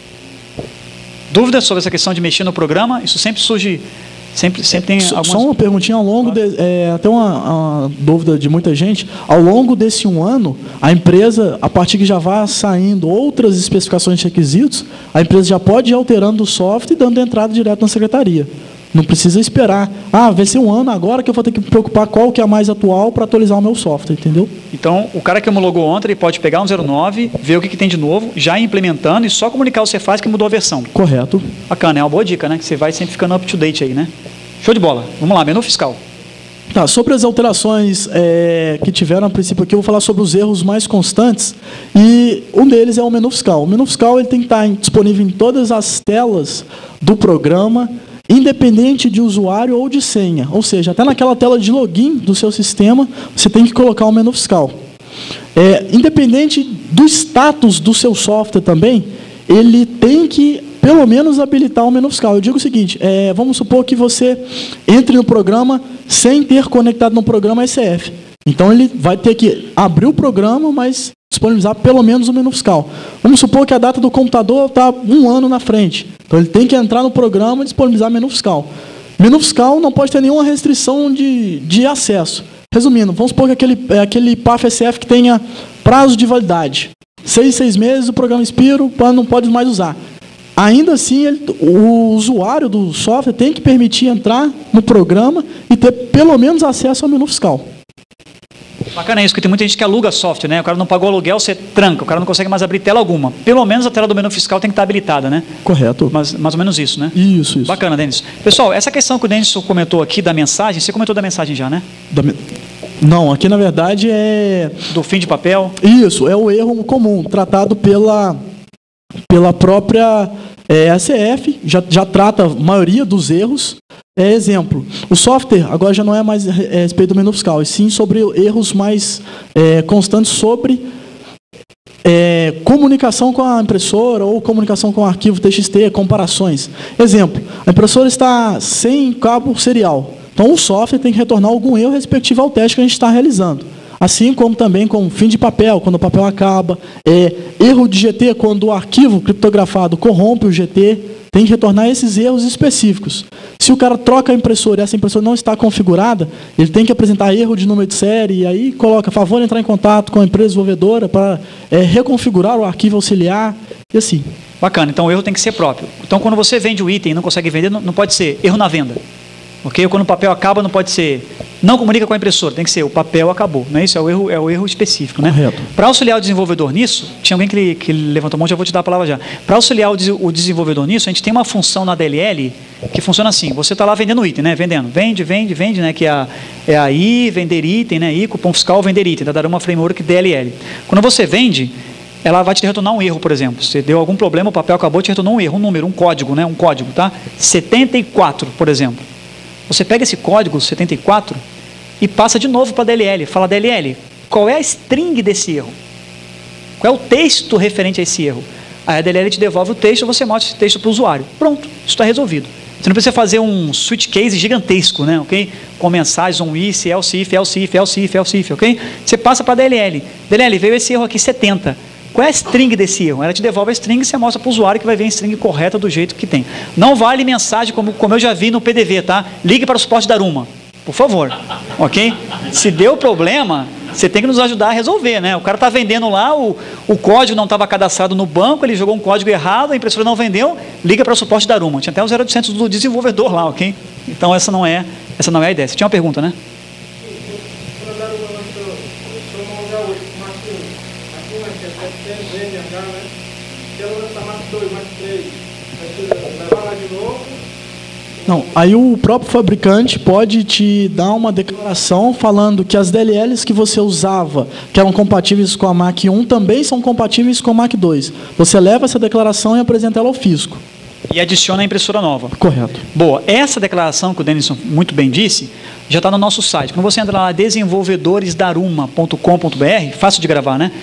Dúvidas sobre essa questão de mexer no programa? Isso sempre surge, sempre tem algumas... Só uma perguntinha ao longo, até uma dúvida de muita gente, ao longo desse um ano, a empresa, a partir que já vá saindo outras especificações de requisitos, a empresa já pode ir alterando o software e dando entrada direto na secretaria. Não precisa esperar. Vai ser um ano agora que eu vou ter que me preocupar qual que é a mais atual para atualizar o meu software, entendeu? Então, o cara que homologou ontem, ele pode pegar um 09, ver o que tem de novo, já ir implementando e só comunicar o Cefaz que mudou a versão. Correto. Bacana, é uma boa dica, né? Que você vai sempre ficando up to date aí, né? Show de bola. Vamos lá, menu fiscal. Tá, sobre as alterações que tiveram a princípio aqui, eu vou falar sobre os erros mais constantes e um deles é o menu fiscal. O menu fiscal ele tem que estar disponível em todas as telas do programa, independente de usuário ou de senha. Ou seja, até naquela tela de login do seu sistema, você tem que colocar o menu fiscal. Independente do status do seu software também, ele tem que, pelo menos, habilitar o menu fiscal. Eu digo o seguinte, vamos supor que você entre no programa sem ter conectado no programa SF. Então, ele vai ter que abrir o programa, mas disponibilizar pelo menos o menu fiscal. Vamos supor que a data do computador está um ano na frente. Então, ele tem que entrar no programa e disponibilizar menu fiscal. Menu fiscal não pode ter nenhuma restrição de acesso. Resumindo, vamos supor que aquele PAF SF que tenha prazo de validade. 6 meses, o programa expira, o plano não pode mais usar. Ainda assim, o usuário do software tem que permitir entrar no programa e ter pelo menos acesso ao menu fiscal. Bacana isso, porque tem muita gente que aluga software, né? O cara não pagou aluguel, você tranca, o cara não consegue mais abrir tela alguma. Pelo menos a tela do menu fiscal tem que estar habilitada, né? Correto. Mais ou menos isso, né? Isso. Bacana, Denis. Pessoal, essa questão que o Denis comentou aqui da mensagem, você comentou da mensagem já, né? Não, aqui na verdade é... Do fim de papel? Isso, é o erro comum, tratado pela própria ACF, já trata a maioria dos erros. Exemplo, o software agora já não é mais a respeito do menu fiscal, e sim sobre erros mais constantes sobre comunicação com a impressora ou comunicação com o arquivo TXT, comparações. Exemplo, a impressora está sem cabo serial, então o software tem que retornar algum erro respectivo ao teste que a gente está realizando. Assim como também com fim de papel, quando o papel acaba, erro de GT, quando o arquivo criptografado corrompe o GT, tem que retornar esses erros específicos. Se o cara troca a impressora e essa impressora não está configurada, ele tem que apresentar erro de número de série e aí coloca, favor, entrar em contato com a empresa desenvolvedora para reconfigurar o arquivo auxiliar e assim. Bacana, então o erro tem que ser próprio. Então quando você vende o item e não consegue vender, não pode ser erro na venda. Ok? Ou quando o papel acaba, não pode ser não comunica com a impressora, tem que ser o papel acabou, não é isso? É o erro específico, né? Correto. Para auxiliar o desenvolvedor nisso, tinha alguém que levantou a mão, já vou te dar a palavra já. Para auxiliar o desenvolvedor nisso, a gente tem uma função na DLL que funciona assim, você está lá vendendo o item, né? Vendendo, vende, né? Que é a I, vender item, né? I, cupom fiscal, vender item, da Daruma Framework DLL. Quando você vende, ela vai te retornar um erro, por exemplo. Você deu algum problema, o papel acabou, te retornou um erro, um número, um código, né? Um código, tá? 74, por exemplo. Você pega esse código 74 e passa de novo para a DLL. Fala, DLL, qual é a string desse erro? Qual é o texto referente a esse erro? Aí a DLL te devolve o texto e você mostra esse texto para o usuário. Pronto, isso está resolvido. Você não precisa fazer um switch case gigantesco, né? Okay? Com mensagens, if, else if, ok? Você passa para a DLL. DLL, veio esse erro aqui 70. Qual é a string desse erro? Ela te devolve a string e você mostra para o usuário que vai ver a string correta do jeito que tem. Não vale mensagem como eu já vi no PDV, tá? Ligue para o suporte da Daruma, por favor, ok? Se deu problema, você tem que nos ajudar a resolver, né? O cara está vendendo lá, o código não estava cadastrado no banco, ele jogou um código errado, a impressora não vendeu, liga para o suporte da Daruma. Tinha até o 0800 do desenvolvedor lá, ok? Então essa não é a ideia. Você tinha uma pergunta, né? Não, aí o próprio fabricante pode te dar uma declaração falando que as DLLs que você usava, que eram compatíveis com a MAC 1, também são compatíveis com a MAC 2. Você leva essa declaração e apresenta ela ao fisco. E adiciona a impressora nova. Correto. Boa. Essa declaração que o Denison muito bem disse, já está no nosso site. Quando você entra lá, desenvolvedoresdaruma.com.br, fácil de gravar, né?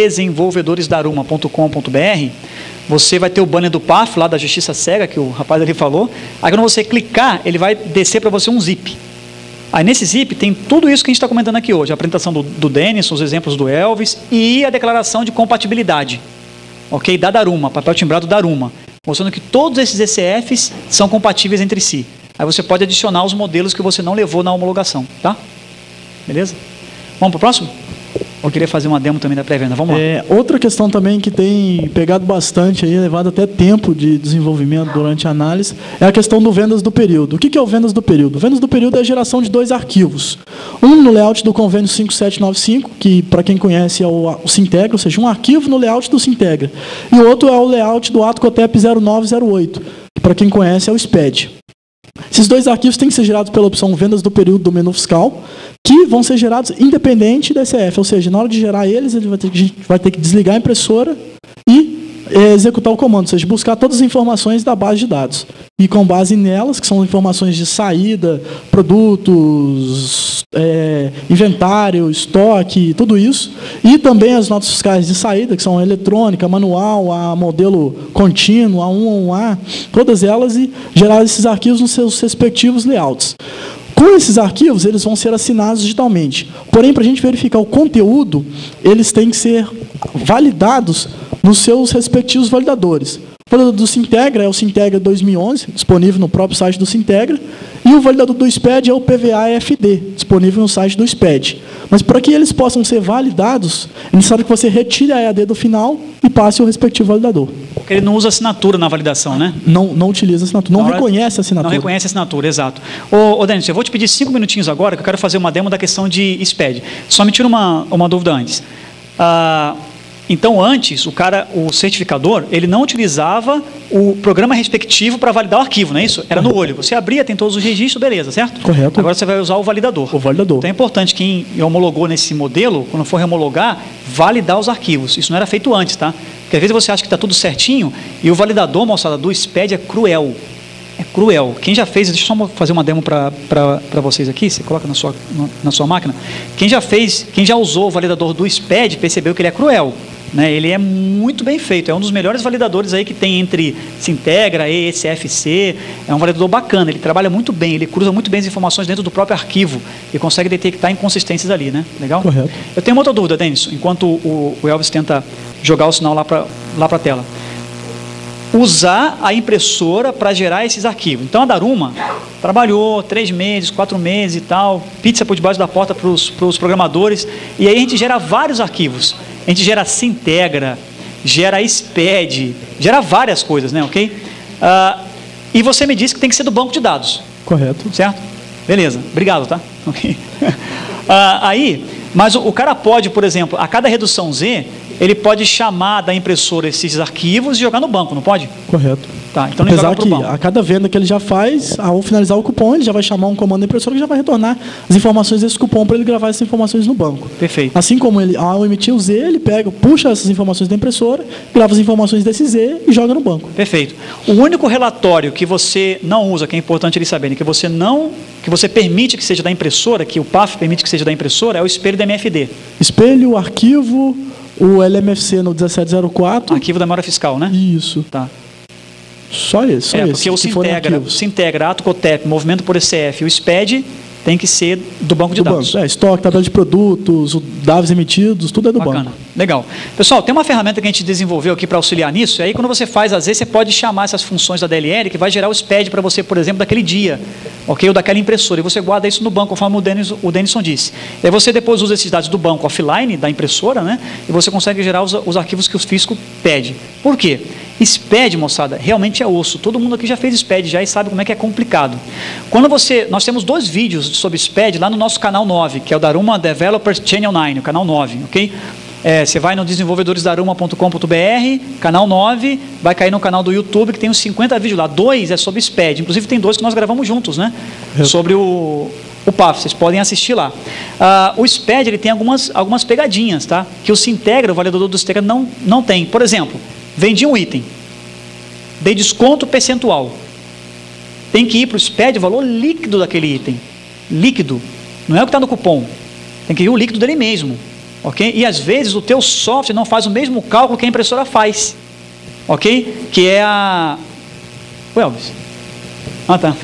desenvolvedoresdaruma.com.br, você vai ter o banner do PAF, lá da Justiça Cega, que o rapaz ali falou. Aí quando você clicar, ele vai descer para você um zip. Aí nesse zip tem tudo isso que a gente está comentando aqui hoje. A apresentação do Denison, os exemplos do Elvis e a declaração de compatibilidade. Ok? Da Daruma, papel timbrado Daruma. Mostrando que todos esses ECFs são compatíveis entre si. Aí você pode adicionar os modelos que você não levou na homologação, tá? Beleza? Vamos para o próximo? Eu queria fazer uma demo também da pré-venda, vamos lá. Outra questão também que tem pegado bastante, aí, levado até tempo de desenvolvimento durante a análise, é a questão do vendas do período. O que é o vendas do período? Vendas do período é a geração de 2 arquivos. Um no layout do convênio 5795, que para quem conhece é o Sintegra, ou seja, um arquivo no layout do Sintegra. E o outro é o layout do AtoCOTEP 0908, que para quem conhece é o SPED. Esses 2 arquivos têm que ser gerados pela opção vendas do período do menu fiscal, que vão ser gerados independente da ECF, ou seja, na hora de gerar eles, a gente vai ter que desligar a impressora e executar o comando, ou seja, buscar todas as informações da base de dados. E com base nelas, que são informações de saída, produtos, inventário, estoque, tudo isso, e também as notas fiscais de saída, que são a eletrônica, manual, a modelo contínuo, A1, A1A, todas elas, e gerar esses arquivos nos seus respectivos layouts. Com esses arquivos, eles vão ser assinados digitalmente. Porém, para a gente verificar o conteúdo, eles têm que ser validados nos seus respectivos validadores. O validador do Sintegra é o Sintegra 2011, disponível no próprio site do Sintegra, e o validador do SPED é o PVA-FD, disponível no site do SPED. Mas para que eles possam ser validados, é necessário que você retire a EAD do final e passe o respectivo validador. Porque ele não usa assinatura na validação, né? Não utiliza assinatura, não reconhece a assinatura. Não reconhece a assinatura, exato. Ô Denis, eu vou te pedir 5 minutinhos agora, que eu quero fazer uma demo da questão de SPED. Só me tira uma dúvida antes. Então, antes, o certificador, ele não utilizava o programa respectivo para validar o arquivo, não é isso? Era no olho. Você abria, tem todos os registros, beleza, certo? Correto. Agora você vai usar o validador. O validador. Então é importante quem homologou nesse modelo, quando for remologar, validar os arquivos. Isso não era feito antes, tá? Porque às vezes você acha que está tudo certinho e o validador, moçada, do SPED é cruel. É cruel. Quem já fez, deixa eu só fazer uma demo para vocês aqui, você coloca na sua máquina. Quem já usou o validador do SPED, percebeu que ele é cruel. Né? Ele é muito bem feito, é um dos melhores validadores aí que tem entre Sintegra e ECFC, é um validador bacana, ele trabalha muito bem, ele cruza muito bem as informações dentro do próprio arquivo e consegue detectar inconsistências ali, né? Legal? Correto. Eu tenho uma outra dúvida, Denis, enquanto o Elvis tenta jogar o sinal lá para a tela. Usar a impressora para gerar esses arquivos. Então a Daruma trabalhou 3 meses, 4 meses e tal, pizza por debaixo da porta para os programadores, e aí a gente gera vários arquivos. A gente gera Sintegra, gera SPED, gera várias coisas, né, ok? E você me disse que tem que ser do banco de dados. Correto. Certo? Beleza, obrigado, tá? Ok. Mas o cara pode, por exemplo, a cada redução Z, ele pode chamar da impressora esses arquivos e jogar no banco, não pode? Correto. Tá, então não Apesar joga pro que banco. a cada venda que ele já faz, ao finalizar o cupom, ele já vai chamar um comando da impressora que já vai retornar as informações desse cupom para ele gravar essas informações no banco. Perfeito. Assim como ele, ao emitir o Z, ele puxa essas informações da impressora, grava as informações desse Z e joga no banco. Perfeito. O único relatório que você não usa, que é importante eles saberem, que você permite que seja da impressora, que o PAF permite que seja da impressora, é o espelho da MFD. Espelho, arquivo, o LMFC no 1704. Arquivo da memória fiscal, né? Isso. Tá. Só esse. Porque o Sintegra, AtoCOTEP, movimento por ECF e o SPED tem que ser do banco de dados. Estoque, tabela de produtos, dados emitidos, tudo é do banco. Legal. Pessoal, tem uma ferramenta que a gente desenvolveu aqui para auxiliar nisso, e aí quando você faz, às vezes você pode chamar essas funções da DLL que vai gerar o SPED para você, por exemplo, daquele dia, ok? Ou daquela impressora, e você guarda isso no banco, conforme o Denison disse. E aí você depois usa esses dados do banco offline, da impressora, né? E você consegue gerar os arquivos que o fisco pede. Por quê? SPED, moçada, realmente é osso. Todo mundo aqui já fez SPED já e sabe como é que é complicado. Nós temos 2 vídeos sobre SPED lá no nosso canal 9, que é o Daruma Developers Channel 9, o canal 9, ok? Você vai no desenvolvedoresdaruma.com.br, canal 9, vai cair no canal do YouTube, que tem uns 50 vídeos lá. 2 é sobre SPED, inclusive tem 2 que nós gravamos juntos, né? Sobre o PAF, vocês podem assistir lá. O SPED, ele tem algumas pegadinhas, tá? Que o Sintegra, o validador do Sintegra, não tem. Por exemplo, vendi um item, dei desconto percentual. Tem que ir para o SPED o valor líquido daquele item. Líquido, não é o que está no cupom. Tem que ir o líquido dele mesmo. Ok? E às vezes o teu software não faz o mesmo cálculo que a impressora faz. Ok? Que é a... O Elvis. Tá.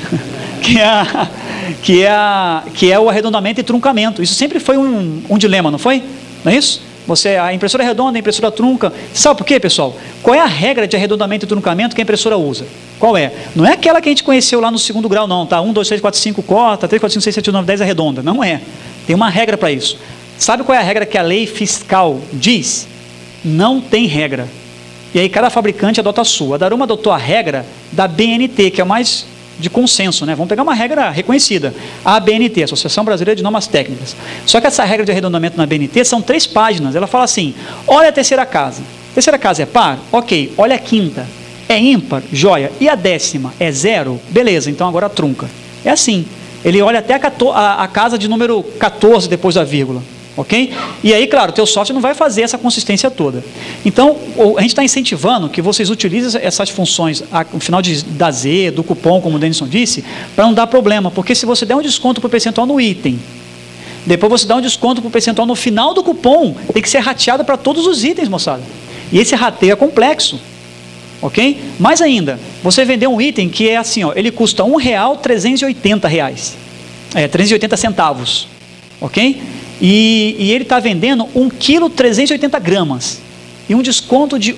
Que é o arredondamento e truncamento. Isso sempre foi um dilema, não foi? Não é isso? A impressora arredonda, a impressora trunca. Sabe por quê, pessoal? Qual é a regra de arredondamento e truncamento que a impressora usa? Qual é? Não é aquela que a gente conheceu lá no 2º grau, não, tá? 1, 2, 3, 4, 5 corta, 3, 4, 5, 6, 7, 8, 9, 10 arredonda. Não é. Tem uma regra para isso. Sabe qual é a regra que a lei fiscal diz? Não tem regra. E aí cada fabricante adota a sua. A Daruma adotou a regra da BNT, que é mais de consenso, né? Vamos pegar uma regra reconhecida. A BNT, Associação Brasileira de Normas Técnicas. Só que essa regra de arredondamento na BNT são 3 páginas. Ela fala assim, olha a terceira casa. Terceira casa é par? Ok. Olha a quinta. É ímpar? Joia. E a 10ª? É 0? Beleza, então agora trunca. É assim. Ele olha até a casa de número 14 depois da vírgula. Ok? E aí, claro, o teu software não vai fazer essa consistência toda. Então, a gente está incentivando que vocês utilizem essas funções no final da Z, do cupom, como o Denison disse, para não dar problema. Porque se você der um desconto por percentual no item, depois você dá um desconto por percentual no final do cupom, tem que ser rateado para todos os itens, moçada. E esse rateio é complexo. Ok? Mais ainda, você vender um item que é assim, ó, ele custa R$ 1,380. 380 centavos. Ok? E ele está vendendo 1 kg 380 gramas e um desconto de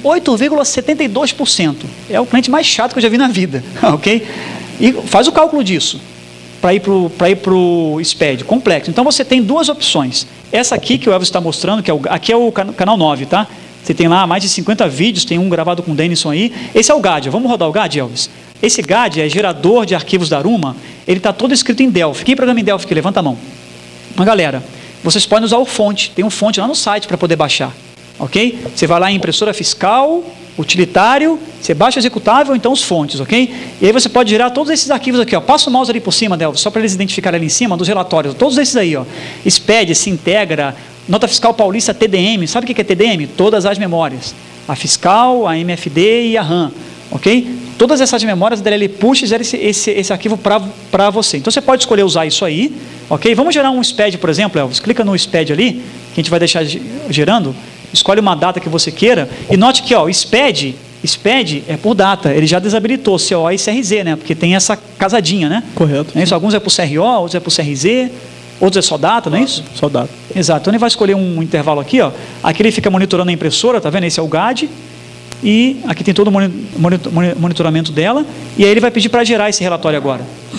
8,72%. É o cliente mais chato que eu já vi na vida, ok? E faz o cálculo disso para ir para o SPED, complexo. Então você tem 2 opções. Essa aqui que o Elvis está mostrando, aqui é o canal 9, tá? Você tem lá mais de 50 vídeos, tem um gravado com o Denison aí. Esse é o GAD. Vamos rodar o GAD, Elvis? Esse GAD é gerador de arquivos da Daruma, ele está todo escrito em Delphi. Quem programa em Delphi aqui? Levanta a mão. Mas galera, vocês podem usar o fonte, tem um fonte lá no site para poder baixar, ok? Você vai lá em impressora fiscal, utilitário, você baixa o executável, então os fontes, ok? E aí você pode gerar todos esses arquivos aqui, ó. Passa o mouse ali por cima, Delvis, só para eles identificarem ali em cima dos relatórios, todos esses aí, ó. SPED, Sintegra, Nota Fiscal Paulista, TDM, sabe o que é TDM? Todas as memórias, a fiscal, a MFD e a RAM, ok? Todas essas memórias da DLL Push gera esse arquivo para você. Então você pode escolher usar isso aí, ok? Vamos gerar um SPED, por exemplo, Elvis. Clica no SPED ali, que a gente vai deixar gerando. Escolhe uma data que você queira. E note que ó, SPED é por data. Ele já desabilitou CO e CRZ, né? Porque tem essa casadinha, né? Correto. Não é isso? Alguns é por CRO, outros é por CRZ, outros é só data, não é isso? Só data. Exato. Então ele vai escolher um intervalo aqui, ó. Aqui ele fica monitorando a impressora, tá vendo? Esse é o GAD. E aqui tem todo o monitoramento dela. E aí ele vai pedir para gerar esse relatório agora.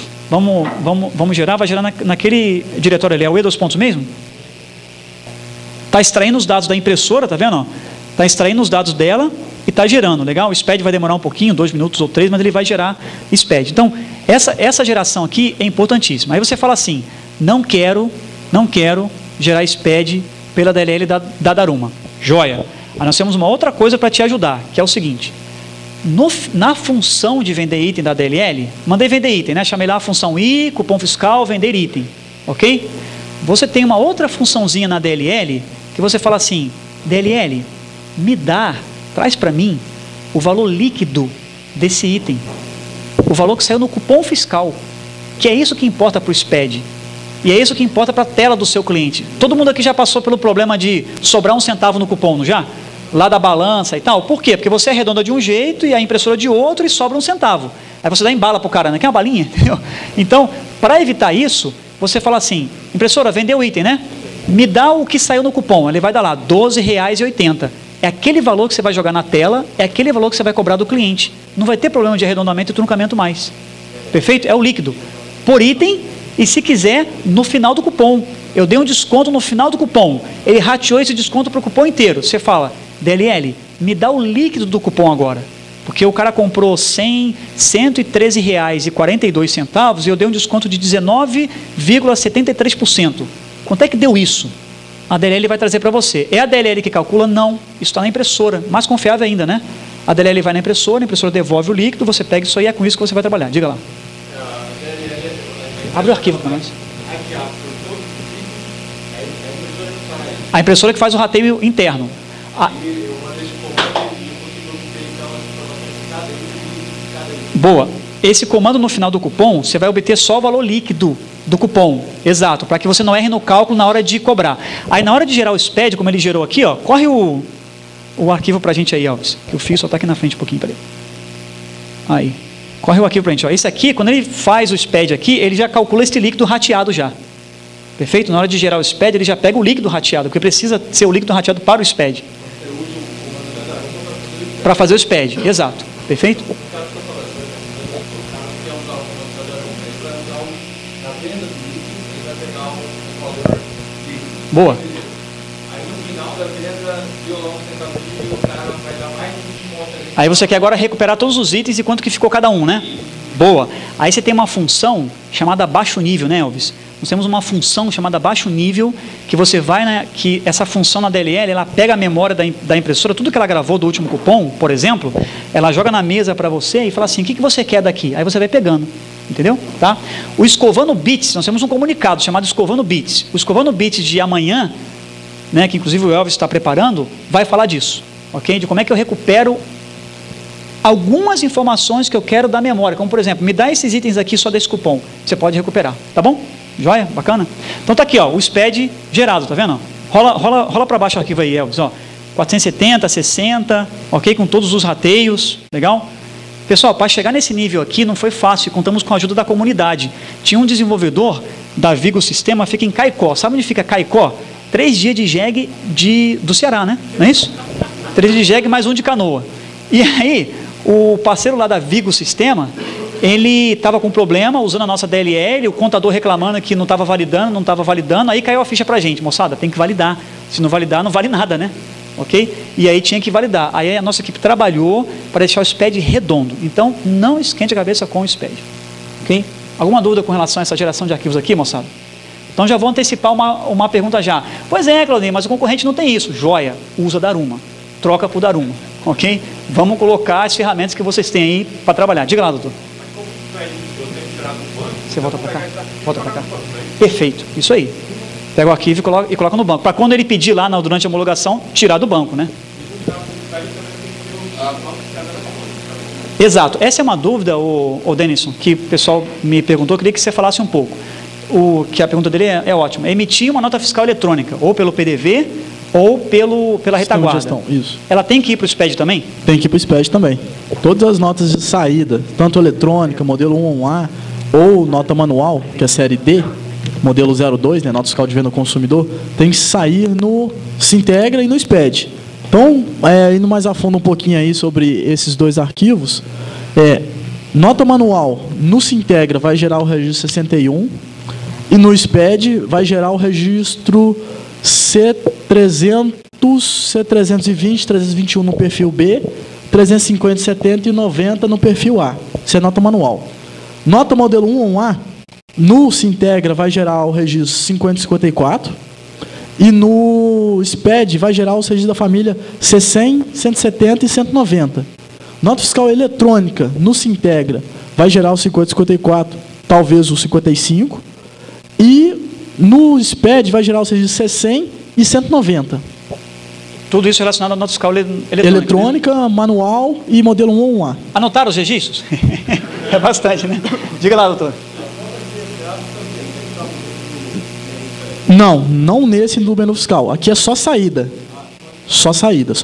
Vamos gerar, vai gerar naquele diretório ali. É o E2 pontos mesmo? Está extraindo os dados da impressora, tá vendo? Está extraindo os dados dela e está gerando, legal? O SPED vai demorar um pouquinho, 2 minutos ou 3, mas ele vai gerar SPED. Então, essa geração aqui é importantíssima. Aí você fala assim, não quero gerar SPED pela DLL da Daruma. Joia. Aí nós temos uma outra coisa para te ajudar, que é o seguinte. Na função de vender item da DLL, mandei vender item, né? Chamei lá a função I, cupom fiscal, vender item, ok? Você tem uma outra funçãozinha na DLL, que você fala assim, DLL, traz para mim o valor líquido desse item, o valor que saiu no cupom fiscal, que é isso que importa para o SPED. E é isso que importa para a tela do seu cliente. Todo mundo aqui já passou pelo problema de sobrar 1 centavo no cupom, não já? Lá da balança e tal. Por quê? Porque você arredonda de um jeito e a impressora de outro e sobra 1 centavo. Aí você dá em bala pro cara, né? Quer uma balinha? Entendeu? Então, para evitar isso, você fala assim, impressora, vendeu o item, né? Me dá o que saiu no cupom. Ele vai dar lá, R$ 12,80. É aquele valor que você vai jogar na tela, é aquele valor que você vai cobrar do cliente. Não vai ter problema de arredondamento e truncamento mais. Perfeito? É o líquido. Por item, e se quiser, no final do cupom. Eu dei um desconto no final do cupom. Ele rateou esse desconto para o cupom inteiro. Você fala, DLL, me dá o líquido do cupom agora. Porque o cara comprou R$ 113,42 e eu dei um desconto de 19,73%. Quanto é que deu isso? A DLL vai trazer para você. É a DLL que calcula? Não. Isso está na impressora. Mais confiável ainda, né? A DLL vai na impressora, a impressora devolve o líquido, você pega isso aí, é com isso que você vai trabalhar. Diga lá. Abre o arquivo para nós. A impressora que faz o rateio interno. Boa. Esse comando no final do cupom, você vai obter só o valor líquido do cupom. Exato, para que você não erre no cálculo na hora de cobrar. Aí na hora de gerar o SPED, como ele gerou aqui, ó, corre o arquivo para a gente aí, Alves. Que o fio só está aqui na frente um pouquinho, peraí. Aí. Corre o arquivo para a gente, ó. Esse aqui, quando ele faz o SPED aqui, ele já calcula esse líquido rateado já. Perfeito? Na hora de gerar o SPED, ele já pega o líquido rateado, porque precisa ser o líquido rateado para o SPED. Para fazer o SPED, exato. Perfeito? Boa. Aí você quer agora recuperar todos os itens e quanto que ficou cada um, né? Boa. Aí você tem uma função chamada baixo nível, né, Elvis? Nós temos uma função chamada baixo nível, que você vai, que essa função na DLL, ela pega a memória da impressora, tudo que ela gravou do último cupom, por exemplo, ela joga na mesa para você e fala assim, o que você quer daqui? Aí você vai pegando, entendeu? Tá? O Escovando Bits, nós temos um comunicado chamado Escovando Bits. O Escovando Bits de amanhã, né, que inclusive o Elvis está preparando, vai falar disso, ok? De como é que eu recupero algumas informações que eu quero da memória, como por exemplo, me dá esses itens aqui só desse cupom, você pode recuperar, tá bom? Joia? Bacana? Então tá aqui, ó, o SPED gerado, tá vendo? Rola para baixo o arquivo aí, Elvis, ó, 470, 60, ok? Com todos os rateios, legal? Pessoal, para chegar nesse nível aqui não foi fácil, contamos com a ajuda da comunidade. Tinha um desenvolvedor da Vigo Sistema, fica em Caicó, sabe onde fica Caicó? 3 dias de jegue do Ceará, né? Não é isso? 3 dias de jegue mais um de canoa. E aí, o parceiro lá da Vigo Sistema, ele estava com problema usando a nossa DLL, o contador reclamando que não estava validando, aí caiu a ficha para a gente, moçada, tem que validar, se não validar não vale nada, né? Ok? E aí tinha que validar, aí a nossa equipe trabalhou para deixar o SPED redondo, então não esquente a cabeça com o SPED, ok? Alguma dúvida com relação a essa geração de arquivos aqui, moçada? Então já vou antecipar uma pergunta já. Pois é, Claudinho, mas o concorrente não tem isso. Joia, usa Daruma, troca por Daruma, ok? Vamos colocar as ferramentas que vocês têm aí para trabalhar. Diga lá, doutor. Você volta para cá? Volta para cá. Perfeito, isso aí. Pega o arquivo e coloca no banco. Para quando ele pedir lá durante a homologação, tirar do banco, né? Exato. Essa é uma dúvida, o Denison, que o pessoal me perguntou, eu queria que você falasse um pouco. Que a pergunta dele é ótima. Emitir uma nota fiscal eletrônica, ou pelo PDV, ou pela retaguarda. Gestão, isso. Ela tem que ir para o SPED também? Tem que ir para o SPED também. Todas as notas de saída, tanto eletrônica, modelo 11A, ou nota manual, que é a série D, modelo 02, né, nota fiscal de venda ao consumidor, tem que sair no Sintegra e no SPED. Então, indo mais a fundo um pouquinho aí sobre esses dois arquivos, nota manual no Sintegra vai gerar o registro 61 e no SPED vai gerar o registro C300, C320, 321 no perfil B, 350, 70 e 90 no perfil A. Isso é nota manual. Nota modelo 11A, no Sintegra vai gerar o registro 50 e 54 e no SPED vai gerar os registros da família C100, 170 e 190. Nota fiscal eletrônica no Sintegra vai gerar o 50 e 54, talvez o 55, e no SPED vai gerar os registros C100 e 190. Tudo isso relacionado à nota fiscal eletrônica. Eletrônica, né? Manual e modelo 11A. Anotaram os registros? É bastante, né? Diga lá, doutor. Não nesse do menu fiscal. Aqui é só saída. Só saídas.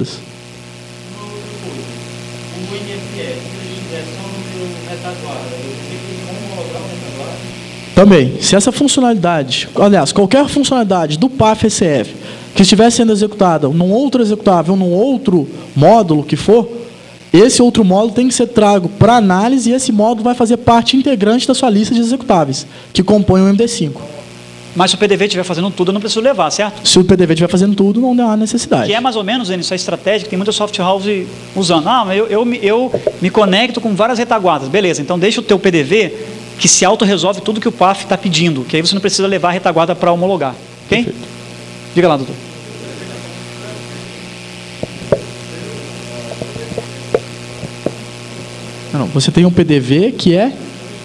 Também, se essa funcionalidade, aliás, qualquer funcionalidade do PAF-ECF que estiver sendo executada num outro executável, num outro módulo que for, esse outro módulo tem que ser trago para análise e esse módulo vai fazer parte integrante da sua lista de executáveis, que compõe o MD5. Mas se o PDV estiver fazendo tudo, eu não preciso levar, certo? Se o PDV estiver fazendo tudo, não há necessidade. Que é mais ou menos, isso é estratégia, que tem muita soft house usando. Mas eu me conecto com várias retaguardas. Beleza, então deixa o teu PDV que se auto-resolve tudo que o PAF está pedindo, que aí você não precisa levar a retaguarda para homologar. Ok? Perfeito. Diga lá, doutor. Não, você tem um PDV que é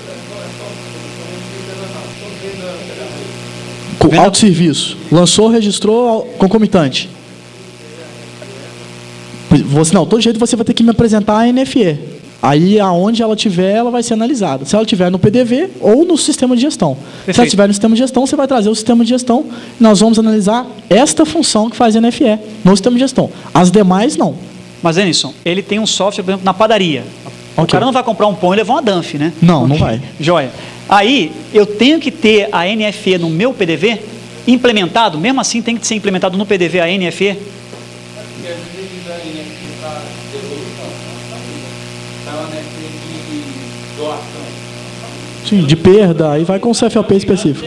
autosserviço. Lançou, registrou, concomitante. Todo jeito você vai ter que me apresentar a NFE. Aí, aonde ela tiver, ela vai ser analisada. Se ela tiver no PDV ou no sistema de gestão. Perfeito. Se ela tiver no sistema de gestão, você vai trazer o sistema de gestão e nós vamos analisar esta função que faz a NFE no sistema de gestão. As demais, não. Mas, Denison, ele tem um software, por exemplo, na padaria. Okay. O cara não vai comprar um pão e levar uma DANF, né? Não, okay. Não vai. Joia. Aí, eu tenho que ter a NFE no meu PDV implementado, mesmo assim tem que ser implementado no PDV a NFE? Sim, de perda, aí vai com o CFOP específico.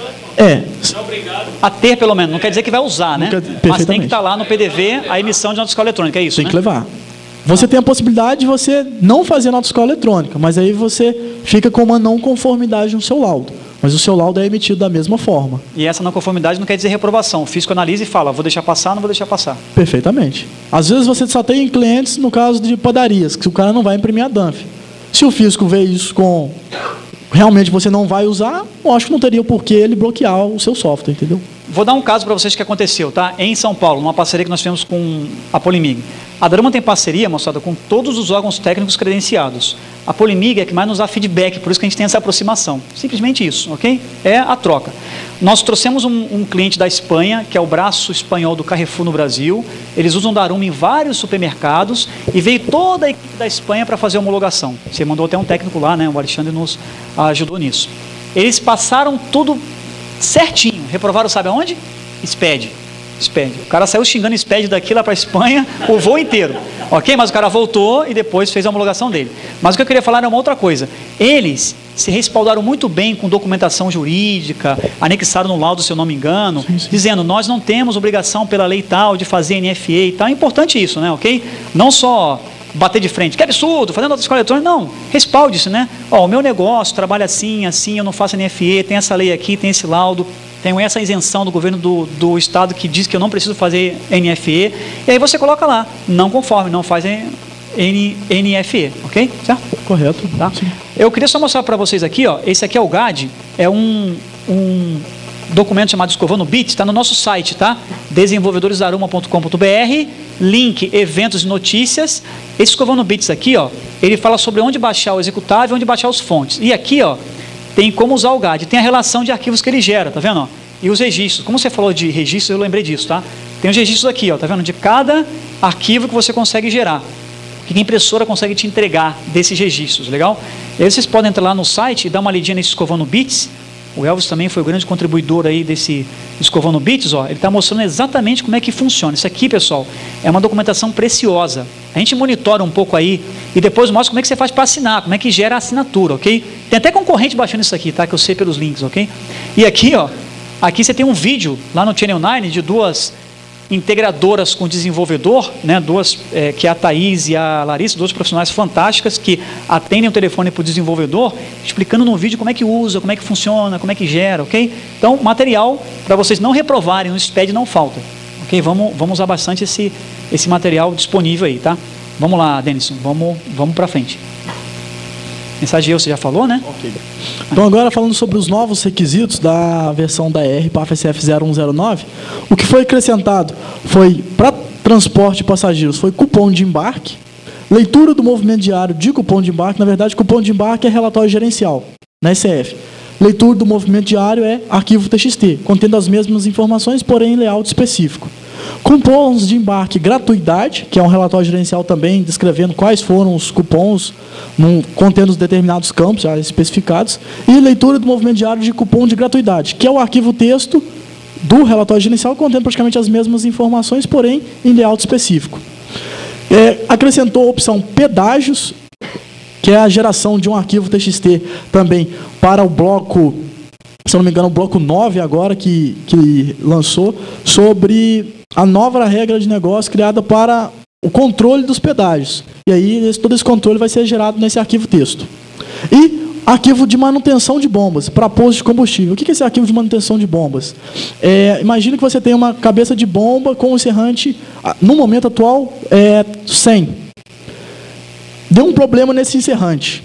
A ter, pelo menos, não quer dizer que vai usar, né? Mas tem que estar lá no PDV a emissão de nota fiscal eletrônica, é isso, tem que levar. Você tem a possibilidade de você não fazer nota fiscal eletrônica, mas aí você fica com uma não conformidade no seu laudo. Mas o seu laudo é emitido da mesma forma. E essa não conformidade não quer dizer reprovação. O físico analisa e fala, vou deixar passar, não vou deixar passar. Perfeitamente. Às vezes você só tem clientes, no caso de padarias, que o cara não vai imprimir a DANF. Se o físico vê isso com... realmente você não vai usar, eu acho que não teria por que ele bloquear o seu software, entendeu? Vou dar um caso para vocês que aconteceu, tá? Em São Paulo, numa parceria que nós tivemos com a Polimig. A Drama tem parceria, moçada, com todos os órgãos técnicos credenciados. A Polimig é que mais nos dá feedback, por isso que a gente tem essa aproximação. Simplesmente isso, ok? É a troca. Nós trouxemos um cliente da Espanha, que é o braço espanhol do Carrefour no Brasil. Eles usam Daruma em vários supermercados e veio toda a equipe da Espanha para fazer a homologação. Você mandou até um técnico lá, né? O Alexandre nos ajudou nisso. Eles passaram tudo certinho. Reprovaram, sabe aonde? SPED. O cara saiu xingando SPED daqui lá para a Espanha, o voo inteiro. Ok? Mas o cara voltou e depois fez a homologação dele. Mas o que eu queria falar é uma outra coisa. Eles se respaldaram muito bem com documentação jurídica, anexaram no laudo, se eu não me engano, sim. Dizendo, nós não temos obrigação pela lei tal de fazer NFE e tal. É importante isso, né? Ok? Não só bater de frente, que absurdo, fazendo nota fiscal eletrônica, não, respalde isso, né? Ó, o meu negócio trabalha assim, eu não faço NFE, tem essa lei aqui, tem esse laudo, tenho essa isenção do governo do estado que diz que eu não preciso fazer NFE, e aí você coloca lá, não conforme, não faz NFE, ok? Certo? Correto. Tá? Eu queria só mostrar para vocês aqui, ó, esse aqui é o GAD, é um documento chamado Escovando Bits, está no nosso site, tá? desenvolvedoresdaruma.com.br, link, eventos e notícias. Esse Escovando Bits aqui, ó, ele fala sobre onde baixar o executável e onde baixar os fontes. E aqui, ó, tem como usar o GAD, tem a relação de arquivos que ele gera, tá vendo? Ó? E os registros. Como você falou de registros, eu lembrei disso, tá? Tem os registros aqui, ó, tá vendo? De cada arquivo que você consegue gerar. O que a impressora consegue te entregar desses registros, legal? E aí vocês podem entrar lá no site e dar uma lidinha nesse Escovando Bits. O Elvis também foi o grande contribuidor aí desse Escovando Bits, ó. Ele está mostrando exatamente como é que funciona. Isso aqui, pessoal, é uma documentação preciosa. A gente monitora um pouco aí e depois mostra como é que você faz para assinar, como é que gera a assinatura, ok? Tem até concorrente baixando isso aqui, tá? Que eu sei pelos links, ok? E aqui, ó, aqui você tem um vídeo lá no Channel 9 de duas integradoras com desenvolvedor, né, que é a Thaís e a Larissa, duas profissionais fantásticas que atendem o telefone para o desenvolvedor, explicando no vídeo como é que usa, como é que funciona, como é que gera, ok? Então, material para vocês não reprovarem no SPED não falta, ok? Vamos usar bastante esse material disponível aí, tá? Vamos lá, Denison, vamos para frente. Mensagem você já falou, né? Ok. Então, agora falando sobre os novos requisitos da versão da ER para a FSF 0109, o que foi acrescentado foi, para transporte de passageiros, foi cupom de embarque, leitura do movimento diário de cupom de embarque, na verdade, cupom de embarque é relatório gerencial, na SF. Leitura do movimento diário é arquivo TXT, contendo as mesmas informações, porém em layout específico. Cupons de embarque gratuidade, que é um relatório gerencial também descrevendo quais foram os cupons, contendo os determinados campos já especificados, e leitura do movimento diário de cupom de gratuidade, que é o arquivo texto do relatório gerencial, contendo praticamente as mesmas informações, porém em layout específico. Acrescentou a opção pedágios, que é a geração de um arquivo TXT também para o bloco, se não me engano, o bloco 9 agora, que lançou, sobre a nova regra de negócio criada para o controle dos pedágios. E aí, todo esse controle vai ser gerado nesse arquivo texto. E Arquivo de manutenção de bombas para posto de combustível. O que é esse arquivo de manutenção de bombas? Imagina que você tem uma cabeça de bomba com encerrante, no momento atual, 100. Deu um problema nesse encerrante.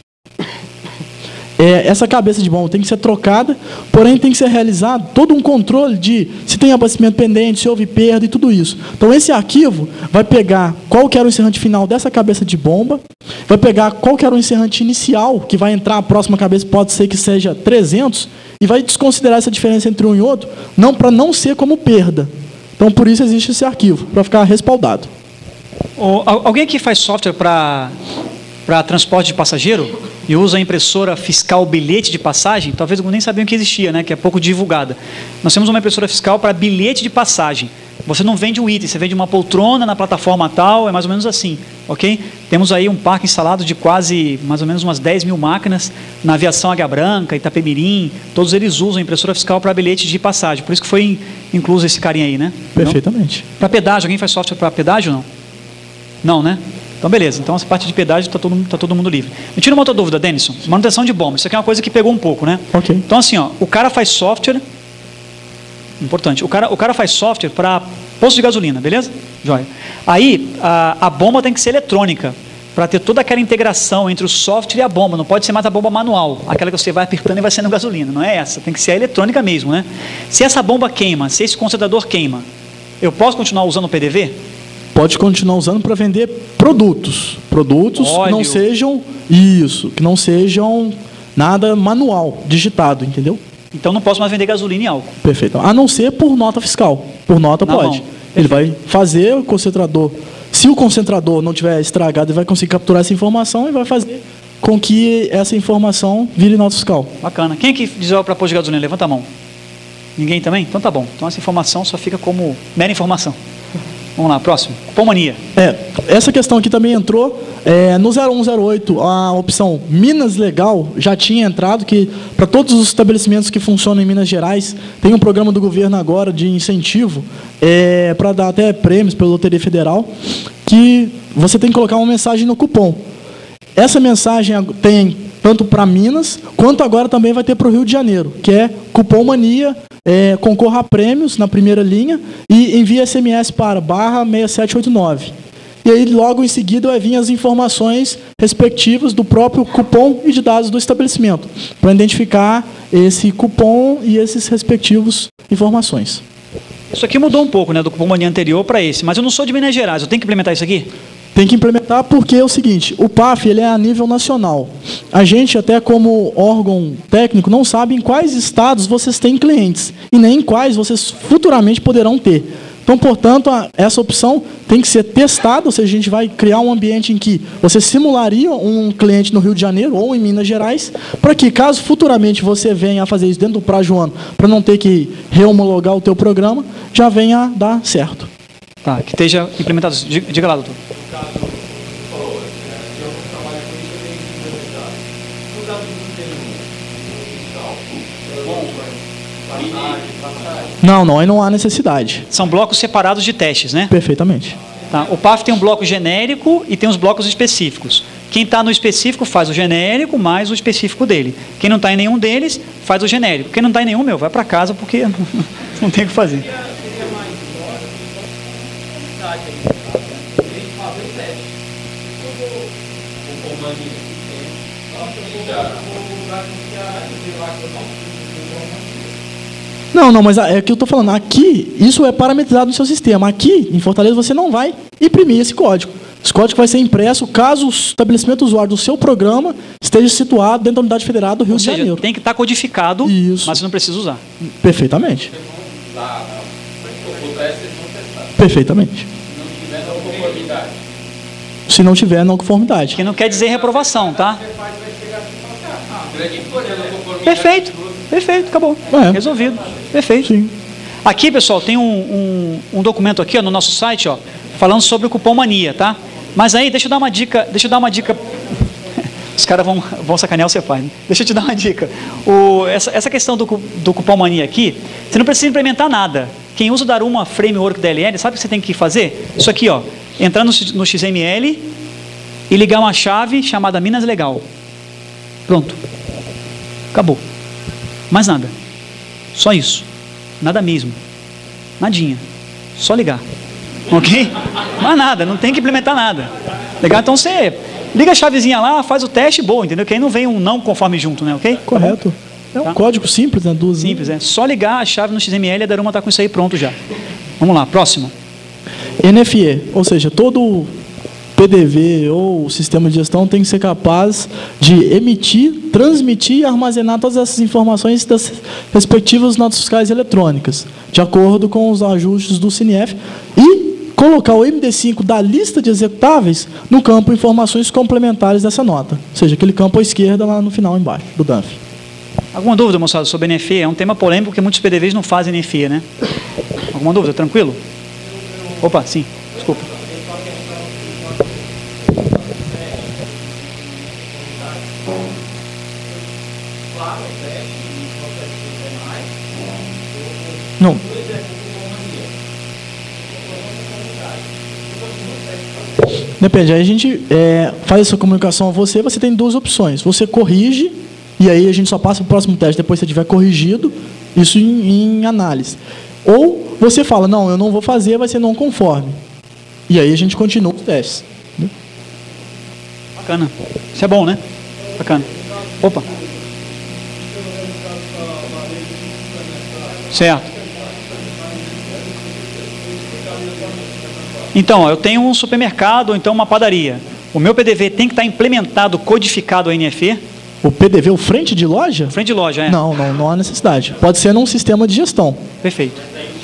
Essa cabeça de bomba tem que ser trocada, porém tem que ser realizado todo um controle de se tem abastecimento pendente, se houve perda e tudo isso. Então esse arquivo vai pegar qual que era o encerrante final dessa cabeça de bomba, vai pegar qual que era o encerrante inicial, que vai entrar a próxima cabeça, pode ser que seja 300, e vai desconsiderar essa diferença entre um e outro, para não ser como perda. Então por isso existe esse arquivo, para ficar respaldado. Alguém aqui faz software para transporte de passageiro e usa a impressora fiscal bilhete de passagem? Talvez alguns nem sabiam que existia, né? Que é pouco divulgada. Nós temos uma impressora fiscal para bilhete de passagem. Você não vende um item, você vende uma poltrona na plataforma tal, é mais ou menos assim, ok? Temos aí um parque instalado de quase, mais ou menos umas 10 mil máquinas na aviação Águia Branca, Itapemirim, todos eles usam a impressora fiscal para bilhete de passagem, por isso que foi incluso esse carinha aí, né? Perfeitamente. Para pedágio, alguém faz software para pedágio ou não? Não, né? Então, beleza. Então, essa parte de pedágio está todo mundo livre. Me tira uma outra dúvida, Denison. Manutenção de bomba. Isso aqui é uma coisa que pegou um pouco, né? Ok. Então, assim, o cara faz software... Importante. O cara faz software para posto de gasolina, beleza? Joia. Aí, a bomba tem que ser eletrônica, para ter toda aquela integração entre o software e a bomba. Não pode ser mais a bomba manual, aquela que você vai apertando e vai sendo gasolina. Não é essa. Tem que ser a eletrônica mesmo, né? Se essa bomba queima, se esse concentrador queima, eu posso continuar usando o PDV? Pode continuar usando para vender produtos. Produtos óleo. Que não sejam nada manual, digitado, entendeu? Então não posso mais vender gasolina e álcool. Perfeito. A não ser por nota fiscal. Por nota Na pode. mão. Ele vai fazer o concentrador. Se o concentrador não tiver estragado, ele vai conseguir capturar essa informação e vai fazer com que essa informação vire nota fiscal. Bacana. Quem é que desenvolve para posto de gasolina? Levanta a mão. Ninguém também? Então tá bom. Então essa informação só fica como mera informação. Vamos lá, próximo. Cupom Mania. Essa questão aqui também entrou. No 0108, a opção Minas Legal já tinha entrado, que para todos os estabelecimentos que funcionam em Minas Gerais, tem um programa do governo agora de incentivo, para dar até prêmios pela Loteria Federal, que você tem que colocar uma mensagem no cupom. Essa mensagem tem tanto para Minas, quanto agora também vai ter para o Rio de Janeiro, que é Cupom Mania. Concorra a prêmios na primeira linha e envie SMS para /6789. E aí, logo em seguida, vai vir as informações respectivas do próprio cupom e de dados do estabelecimento, para identificar esse cupom e esses respectivos informações. Isso aqui mudou um pouco, né, do Cupom Mania anterior para esse, mas eu não sou de Minas Gerais, eu tenho que implementar isso aqui? Tem que implementar porque é o seguinte, o PAF ele é a nível nacional. A gente, até como órgão técnico, não sabe em quais estados vocês têm clientes e nem em quais vocês futuramente poderão ter. Então, portanto, essa opção tem que ser testada, ou seja, a gente vai criar um ambiente em que você simularia um cliente no Rio de Janeiro ou em Minas Gerais, para que, caso futuramente você venha a fazer isso dentro do prazo ano, para não ter que rehomologar o teu programa, já venha a dar certo. Tá, que esteja implementado. Diga lá, doutor. Não, aí não há necessidade. São blocos separados de testes, né? Perfeitamente. Tá. O PAF tem um bloco genérico e tem os blocos específicos. Quem está no específico faz o genérico mais o específico dele. Quem não está em nenhum deles faz o genérico. Quem não está em nenhum, vai para casa porque não tem o que fazer. Não, mas é o que eu estou falando. Aqui, isso é parametrizado no seu sistema. Aqui, em Fortaleza, você não vai imprimir esse código. Esse código vai ser impresso caso o estabelecimento usuário do seu programa esteja situado dentro da unidade federal do Rio de Janeiro. Tem que estar codificado, isso. Mas você não precisa usar. Perfeitamente. Perfeitamente. Se não tiver não conformidade. Que não quer dizer reprovação, tá? Perfeito, acabou. Resolvido. Perfeito. Sim. Aqui, pessoal, tem um documento aqui no nosso site, falando sobre o Cupom Mania, tá? Mas aí, deixa eu dar uma dica. Os caras vão sacanear o Cepar, né? Deixa eu te dar uma dica. Essa questão do Cupom Mania aqui, você não precisa implementar nada. Quem usa o Daruma Framework DLL, sabe o que você tem que fazer? Isso aqui, entrar no XML e ligar uma chave chamada Minas Legal. Pronto. Acabou. Mais nada. Só isso. Nada mesmo. Nadinha. Só ligar. Ok? Mais nada, não tem que implementar nada. Legal? Então você liga a chavezinha lá, faz o teste, boa, entendeu? Que aí não vem um não conforme junto, né? Ok? Correto. É um código simples, né? Simples, é. Só ligar a chave no XML e a Daruma está com isso aí pronto já. Vamos lá, próximo. NFE, ou seja, todo PDV ou sistema de gestão tem que ser capaz de emitir, transmitir e armazenar todas essas informações das respectivas notas fiscais eletrônicas, de acordo com os ajustes do CNF, e colocar o MD5 da lista de executáveis no campo informações complementares dessa nota, ou seja, aquele campo à esquerda lá no final embaixo do DANF. Alguma dúvida, moçada, sobre NFE? É um tema polêmico porque muitos PDVs não fazem NFE, né? Alguma dúvida? Tranquilo? Opa, sim, desculpa. Não. Depende, aí a gente faz essa comunicação a você, você tem duas opções. Você corrige, e aí a gente só passa para o próximo teste depois que você tiver corrigido, isso em análise. Ou você fala, não, eu não vou fazer, vai ser não conforme. E aí a gente continua os testes. Bacana. Isso é bom, né? Bacana. Opa. Certo. Então, eu tenho um supermercado ou então uma padaria. O meu PDV tem que estar implementado, codificado a NFE? O PDV, o frente de loja? Frente de loja, é. Não há necessidade. Pode ser num sistema de gestão. Perfeito.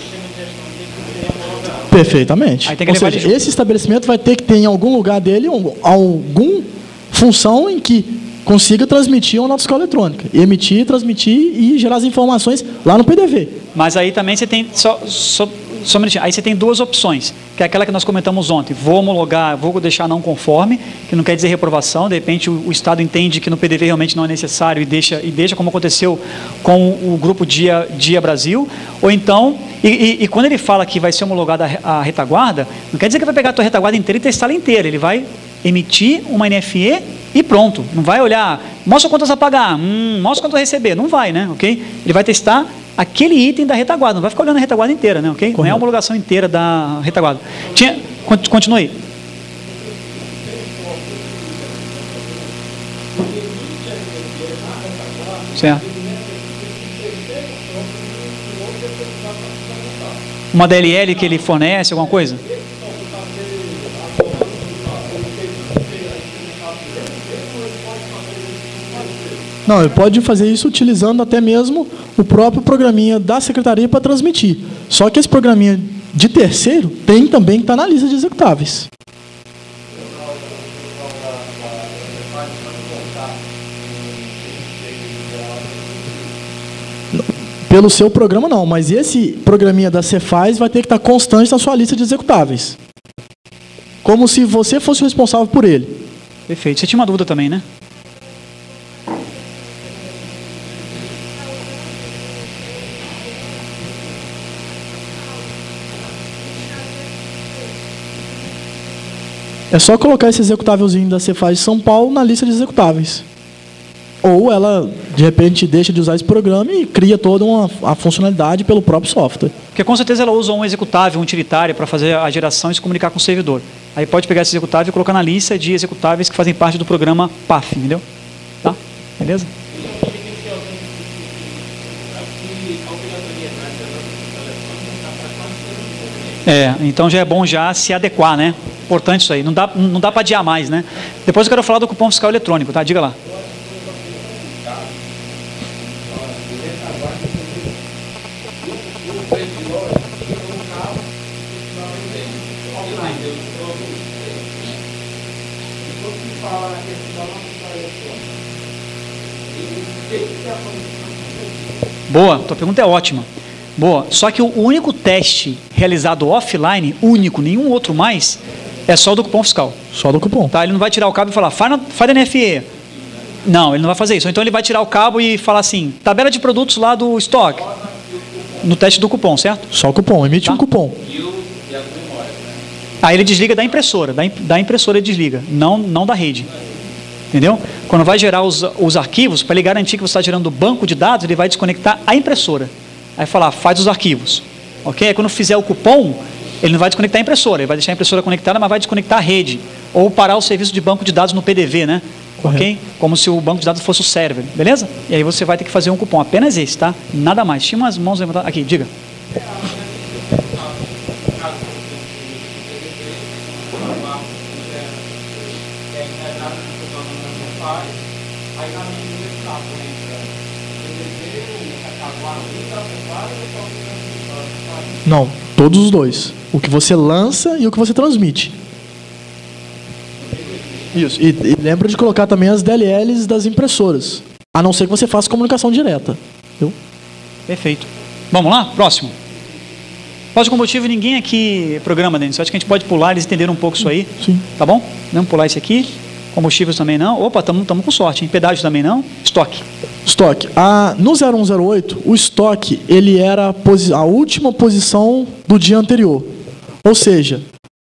Perfeitamente. Aí tem que Ou seja, esse estabelecimento vai ter que ter em algum lugar dele alguma função em que consiga transmitir uma nota fiscal eletrônica. Emitir, transmitir e gerar as informações lá no PDV. Mas aí também você tem... Só um minutinho. Aí você tem duas opções, que é aquela que nós comentamos ontem. Vou homologar, vou deixar não conforme, que não quer dizer reprovação. De repente o Estado entende que no PDV realmente não é necessário e deixa como aconteceu com o grupo Dia Brasil. Ou então, e quando ele fala que vai ser homologada a retaguarda, não quer dizer que vai pegar a tua retaguarda inteira e testar ela inteira. Ele vai emitir uma NFE e pronto. Não vai olhar, mostra quantas a pagar, mostra quanto a receber. Não vai, né? Ok? Ele vai testar aquele item da retaguarda, não vai ficar olhando a retaguarda inteira, né? Ok? Não é a homologação inteira da retaguarda. Continue aí. Certo. Uma DLL que ele fornece, alguma coisa? Não, ele pode fazer isso utilizando até mesmo o próprio programinha da secretaria para transmitir. Só que esse programinha de terceiro tem também que estar na lista de executáveis. Pelo seu programa não, mas esse programinha da Cefaz vai ter que estar constante na sua lista de executáveis. Como se você fosse o responsável por ele. Perfeito. Você tinha uma dúvida também, né? É só colocar esse executávelzinho da Cefaz de São Paulo na lista de executáveis. Ou ela, de repente, deixa de usar esse programa e cria toda a funcionalidade pelo próprio software. Porque com certeza ela usa um executável, um utilitário para fazer a geração e se comunicar com o servidor. Aí pode pegar esse executável e colocar na lista de executáveis que fazem parte do programa PAF, entendeu? Tá? Beleza? Então já é bom já se adequar, né? Importante isso aí. Não dá para adiar mais, né? Depois eu quero falar do cupom fiscal eletrônico, tá? Diga lá. Boa, tua pergunta é ótima. Boa, só que o único teste realizado offline, único, nenhum outro mais, é só o do cupom fiscal. Só do cupom. Tá? Ele não vai tirar o cabo e falar, faz da NFE. Não, ele não vai fazer isso. Então ele vai tirar o cabo e falar assim, tabela de produtos lá do estoque. No teste do cupom, certo? Só o cupom, emite um cupom. Aí ele desliga da impressora, da impressora ele desliga, não da rede. Entendeu? Quando vai gerar os arquivos, para ele garantir que você está gerando do banco de dados, ele vai desconectar a impressora. Aí falar, faz os arquivos. Ok? Aí quando fizer o cupom, ele não vai desconectar a impressora, ele vai deixar a impressora conectada, mas vai desconectar a rede. Ou parar o serviço de banco de dados no PDV, né? Ok? Como se o banco de dados fosse o server, beleza? E aí você vai ter que fazer um cupom, apenas esse, tá? Nada mais. Tinha umas mãos levantadas. Aqui, diga. Não, todos os dois. O que você lança e o que você transmite. Isso. E lembra de colocar também as DLLs das impressoras. A não ser que você faça comunicação direta. Viu? Perfeito. Vamos lá? Próximo. Pós-combustível, ninguém aqui programa, Denis. Acho que a gente pode pular, eles entenderam um pouco isso aí. Sim. Tá bom? Vamos pular esse aqui. Combustíveis também não. Opa, estamos com sorte, hein? Pedágio também não. Estoque. Estoque. No 0108, o estoque ele era a última posição do dia anterior. Ou seja,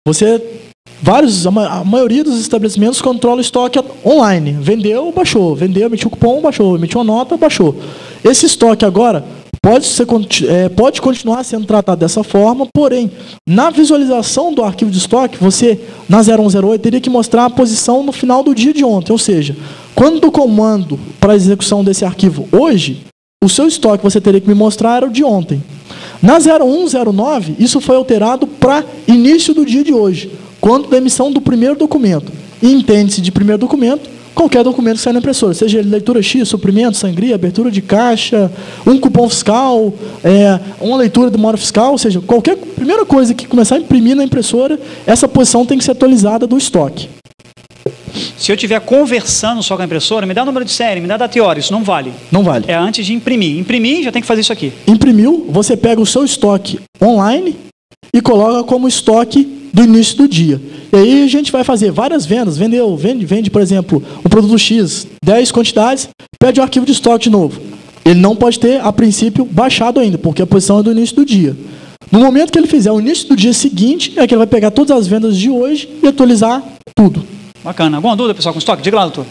a maioria dos estabelecimentos controla o estoque online. Vendeu, baixou. Vendeu, emitiu cupom, baixou. Emitiu uma nota, baixou. Esse estoque agora pode continuar sendo tratado dessa forma, porém, na visualização do arquivo de estoque, você, na 0108, teria que mostrar a posição no final do dia de ontem. Ou seja, quando o comando para a execução desse arquivo hoje, o seu estoque você teria que me mostrar era o de ontem. Na 0109, isso foi alterado para início do dia de hoje, quando da emissão do primeiro documento. E entende-se de primeiro documento qualquer documento que sai na impressora, seja ele leitura X, suprimento, sangria, abertura de caixa, um cupom fiscal, uma leitura de memória fiscal, ou seja, qualquer primeira coisa que começar a imprimir na impressora, essa posição tem que ser atualizada do estoque. Se eu estiver conversando só com a impressora, me dá o número de série, me dá data e hora, isso não vale. Não vale. É antes de imprimir. Imprimir, já tem que fazer isso aqui. Imprimiu, você pega o seu estoque online e coloca como estoque do início do dia. E aí a gente vai fazer várias vendas, vende, por exemplo, o produto X, 10 quantidades, pede o arquivo de estoque de novo. Ele não pode ter, a princípio, baixado ainda, porque a posição é do início do dia. No momento que ele fizer o início do dia seguinte, é que ele vai pegar todas as vendas de hoje e atualizar tudo. Bacana. Alguma dúvida, pessoal, com estoque? Diga lá, doutor.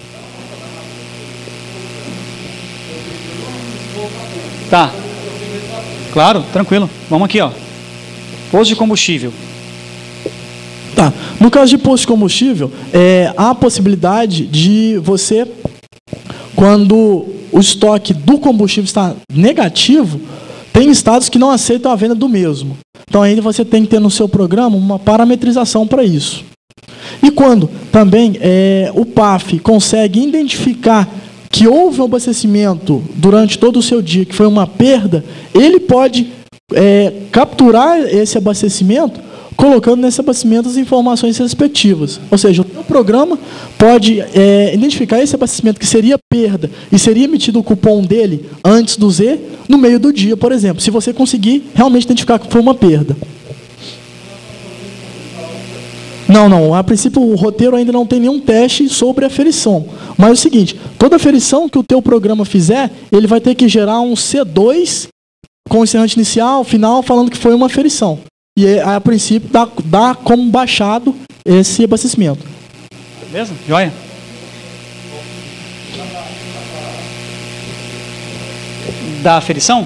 Tá. Claro, tranquilo. Vamos aqui, ó. Posto de combustível. Tá. No caso de posto de combustível, há a possibilidade de você, quando o estoque do combustível está negativo, tem estados que não aceitam a venda do mesmo. Então, ainda você tem que ter no seu programa uma parametrização para isso. E quando também o PAF consegue identificar que houve um abastecimento durante todo o seu dia, que foi uma perda, ele pode capturar esse abastecimento colocando nesse abastecimento as informações respectivas. Ou seja, o seu programa pode identificar esse abastecimento que seria perda e seria emitido o cupom dele antes do Z, no meio do dia, por exemplo, se você conseguir realmente identificar que foi uma perda. Não. A princípio, o roteiro ainda não tem nenhum teste sobre a ferição. Mas é o seguinte, toda aferição que o teu programa fizer, ele vai ter que gerar um C2 com o encerrante inicial, final, falando que foi uma aferição. E, a princípio, dá como baixado esse abastecimento. Beleza? Joia? Da aferição?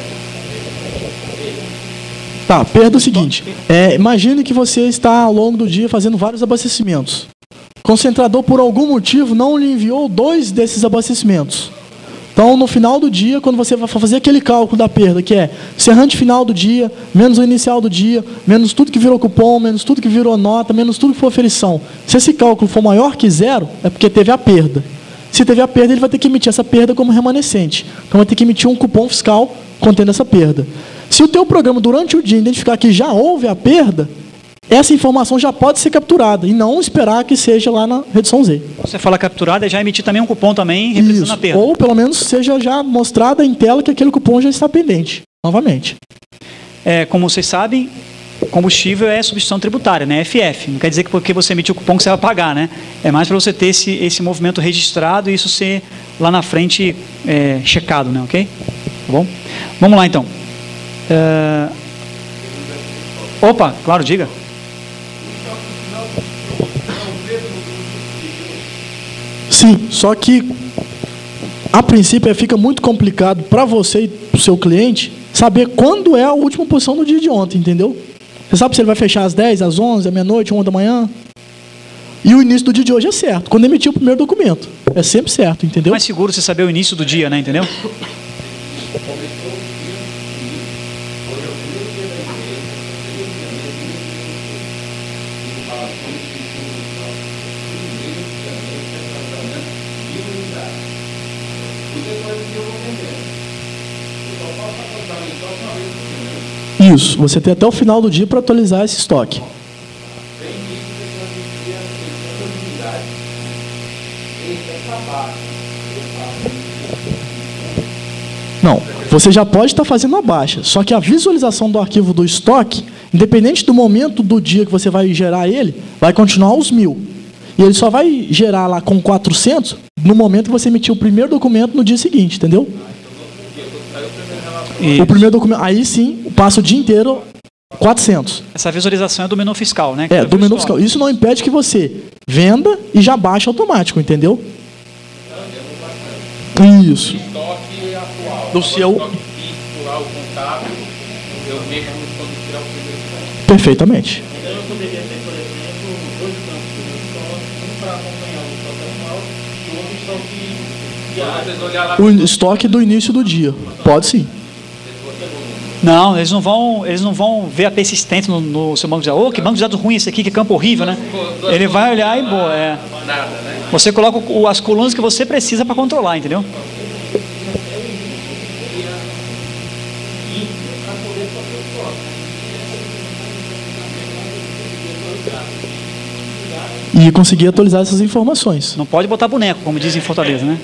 Tá, perda o seguinte. Imagine que você está, ao longo do dia, fazendo vários abastecimentos. O concentrador, por algum motivo, não lhe enviou 2 desses abastecimentos. Então, no final do dia, quando você vai fazer aquele cálculo da perda, que é encerrante final do dia, menos o inicial do dia, menos tudo que virou cupom, menos tudo que virou nota, menos tudo que for aferição. Se esse cálculo for maior que 0, é porque teve a perda. Se teve a perda, ele vai ter que emitir essa perda como remanescente. Então, vai ter que emitir um cupom fiscal contendo essa perda. Se o teu programa, durante o dia, identificar que já houve a perda, essa informação já pode ser capturada e não esperar que seja lá na redução Z. Você fala capturada, é já emitir também um cupom também, representando a perda. Ou pelo menos seja já mostrada em tela que aquele cupom já está pendente, novamente. Como vocês sabem, combustível é substituição tributária, né? FF. Não quer dizer que porque você emitiu o cupom que você vai pagar, né? É mais para você ter esse movimento registrado e isso ser lá na frente checado, né? Ok? Tá bom? Vamos lá então. Opa, claro, diga. Sim, só que a princípio fica muito complicado para você e para o seu cliente saber quando é a última posição do dia de ontem, entendeu? Você sabe se ele vai fechar às 10, às 11, à meia-noite, 1 da manhã? E o início do dia de hoje é certo, quando emitiu o primeiro documento. É sempre certo, entendeu? Mais seguro você saber o início do dia, né? Entendeu? Isso, você tem até o final do dia para atualizar esse estoque. Não, você já pode estar fazendo a baixa, só que a visualização do arquivo do estoque, independente do momento do dia que você vai gerar ele, vai continuar os 1000. E ele só vai gerar lá com 400 no momento que você emitir o primeiro documento no dia seguinte, entendeu? Isso. O primeiro documento, aí sim, passa o dia inteiro 400. Essa visualização é do menu fiscal, né? É, do menu fiscal. Isso não impede que você venda e já baixe automático, entendeu? Isso. Do seu... Perfeitamente. O estoque do início do dia. Pode sim. Não, eles não vão ver a persistência no seu banco de dados. Que banco de dados ruim esse aqui, que campo horrível, né? Ele vai olhar e boa. Você coloca as colunas que você precisa para controlar, entendeu? E conseguir atualizar essas informações. Não pode botar boneco, como dizem em Fortaleza, né?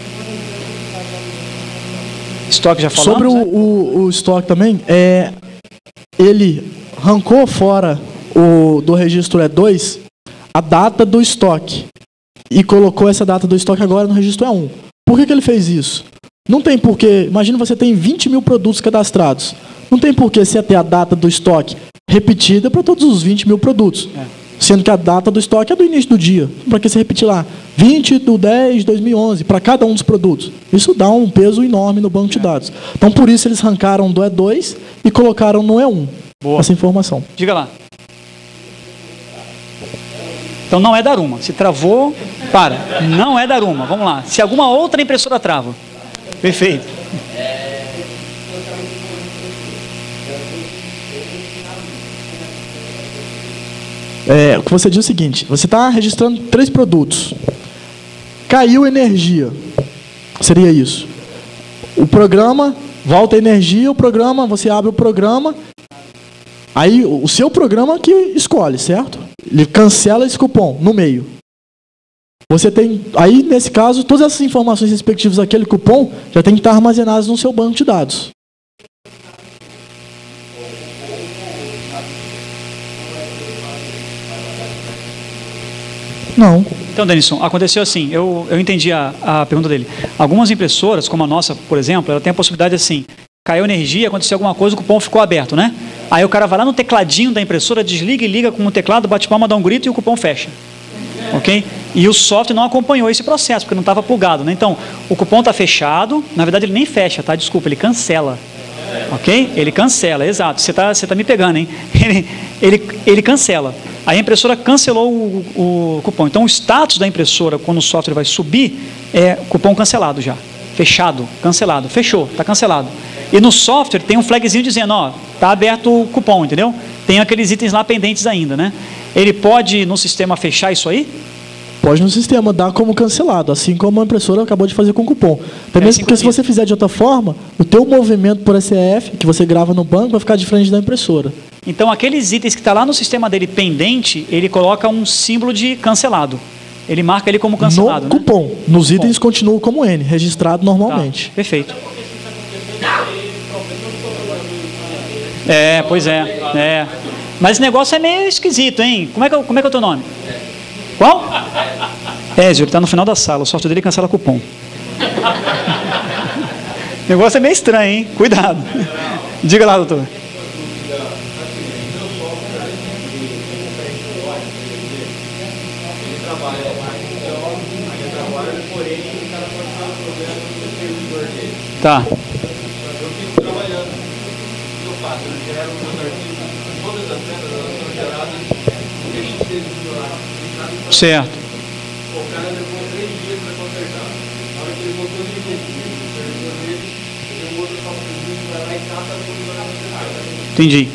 Estoque já falamos. Sobre o estoque também, ele arrancou fora do registro E2 a data do estoque e colocou essa data do estoque agora no registro E1. Por que ele fez isso? Não tem porquê. Imagina você tem 20 mil produtos cadastrados. Não tem porquê você ter a data do estoque repetida para todos os 20 mil produtos. Sendo que a data do estoque é do início do dia. Para que você repetir lá? 20 de 10 de 2011, para cada um dos produtos. Isso dá um peso enorme no banco de dados. Então, por isso, eles arrancaram do E2 e colocaram no E1. Boa. Essa informação. Diga lá. Então, não é Daruma. Se travou, para. Não é Daruma. Vamos lá. Se alguma outra impressora trava. Perfeito. O que você diz é o seguinte: você está registrando 3 produtos. Caiu energia. Seria isso. O programa volta a energia, você abre o programa. Aí o seu programa que escolhe, certo? Ele cancela esse cupom no meio. Você tem, aí nesse caso, todas essas informações respectivas daquele cupom já tem que estar armazenadas no seu banco de dados. Não. Então, Denison, aconteceu assim, eu entendi a pergunta dele. Algumas impressoras, como a nossa, por exemplo, ela tem a possibilidade assim, caiu energia, aconteceu alguma coisa, o cupom ficou aberto, né? Aí o cara vai lá no tecladinho da impressora, desliga e liga com o teclado, bate palma, dá um grito e o cupom fecha. Ok? E o software não acompanhou esse processo, porque não estava plugado, né? Então, o cupom está fechado, na verdade ele nem fecha, tá? Desculpa, ele cancela. Ok? Ele cancela, exato. Você tá me pegando, hein? Ele cancela. Aí a impressora cancelou o cupom. Então, o status da impressora, quando o software vai subir, é cupom cancelado já. Fechado, cancelado. Fechou, está cancelado. E no software tem um flagzinho dizendo, ó, está aberto o cupom, entendeu? Tem aqueles itens lá pendentes ainda, né? Ele pode, no sistema, fechar isso aí? Pode no sistema dar como cancelado, assim como a impressora acabou de fazer com o cupom. Também porque se você fizer de outra forma, o teu movimento por SF, que você grava no banco, vai ficar diferente da impressora. Então, aqueles itens que está lá no sistema dele pendente, ele coloca um símbolo de cancelado. Ele marca ele como cancelado. No cupom. Né? Nos itens continua como N, registrado normalmente. Tá, perfeito. Pois é. Mas esse negócio é meio esquisito, hein? Como é que é o teu nome? Qual? Ézio, ele está no final da sala, o software dele cancela cupom. O negócio é meio estranho, hein? Cuidado. Diga lá, doutor. Tá. Certo. Entendi.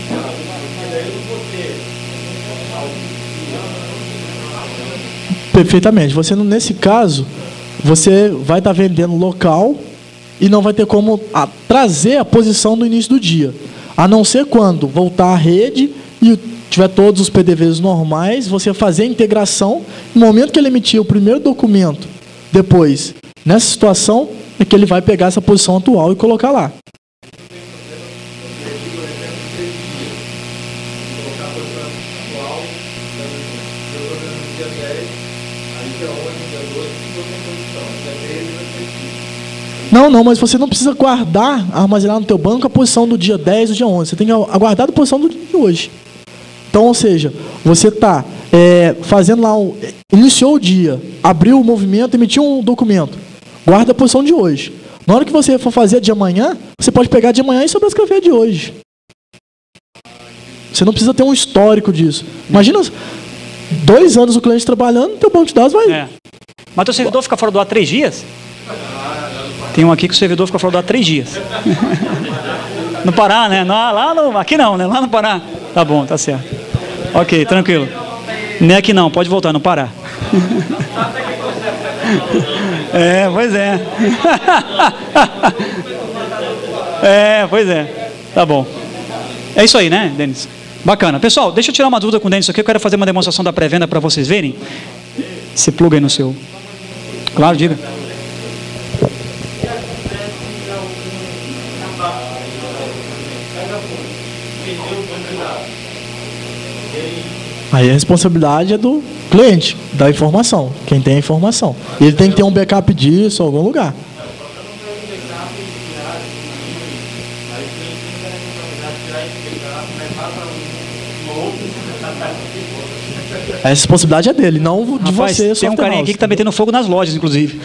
Perfeitamente. Você, nesse caso, você vai estar vendendo local e não vai ter como trazer a posição do início do dia. A não ser quando voltar à rede e tiver todos os PDVs normais, você fazer a integração. No momento que ele emitir o primeiro documento, depois, nessa situação, é que ele vai pegar essa posição atual e colocar lá. Não, mas você não precisa guardar, armazenar no teu banco a posição do dia 10 do dia 11. Você tem que aguardar a posição do dia de hoje. Então, ou seja, você está fazendo lá, iniciou o dia, abriu o movimento, emitiu um documento. Guarda a posição de hoje. Na hora que você for fazer de amanhã, você pode pegar de amanhã e sobrescrever de hoje. Você não precisa ter um histórico disso. Imagina 2 anos o cliente trabalhando, teu banco de dados vai... Mas teu servidor fica fora do ar 3 dias? Tem um aqui que o servidor fica fora do ar 3 dias. No Pará, né? Aqui não, né? Lá no Pará. Tá bom, tá certo. Ok, tranquilo. Nem aqui não, pode voltar no Pará. Pois é. Pois é. Tá bom. É isso aí, né, Denis? Bacana. Pessoal, deixa eu tirar uma dúvida com o Denis aqui. Eu quero fazer uma demonstração da pré-venda para vocês verem. Se pluga aí no seu... Claro, diga. Aí a responsabilidade é do cliente, da informação, quem tem a informação. Ele tem que ter um backup disso em algum lugar. A responsabilidade é dele, não de você. Tem um carinha aqui que está metendo fogo nas lojas, inclusive.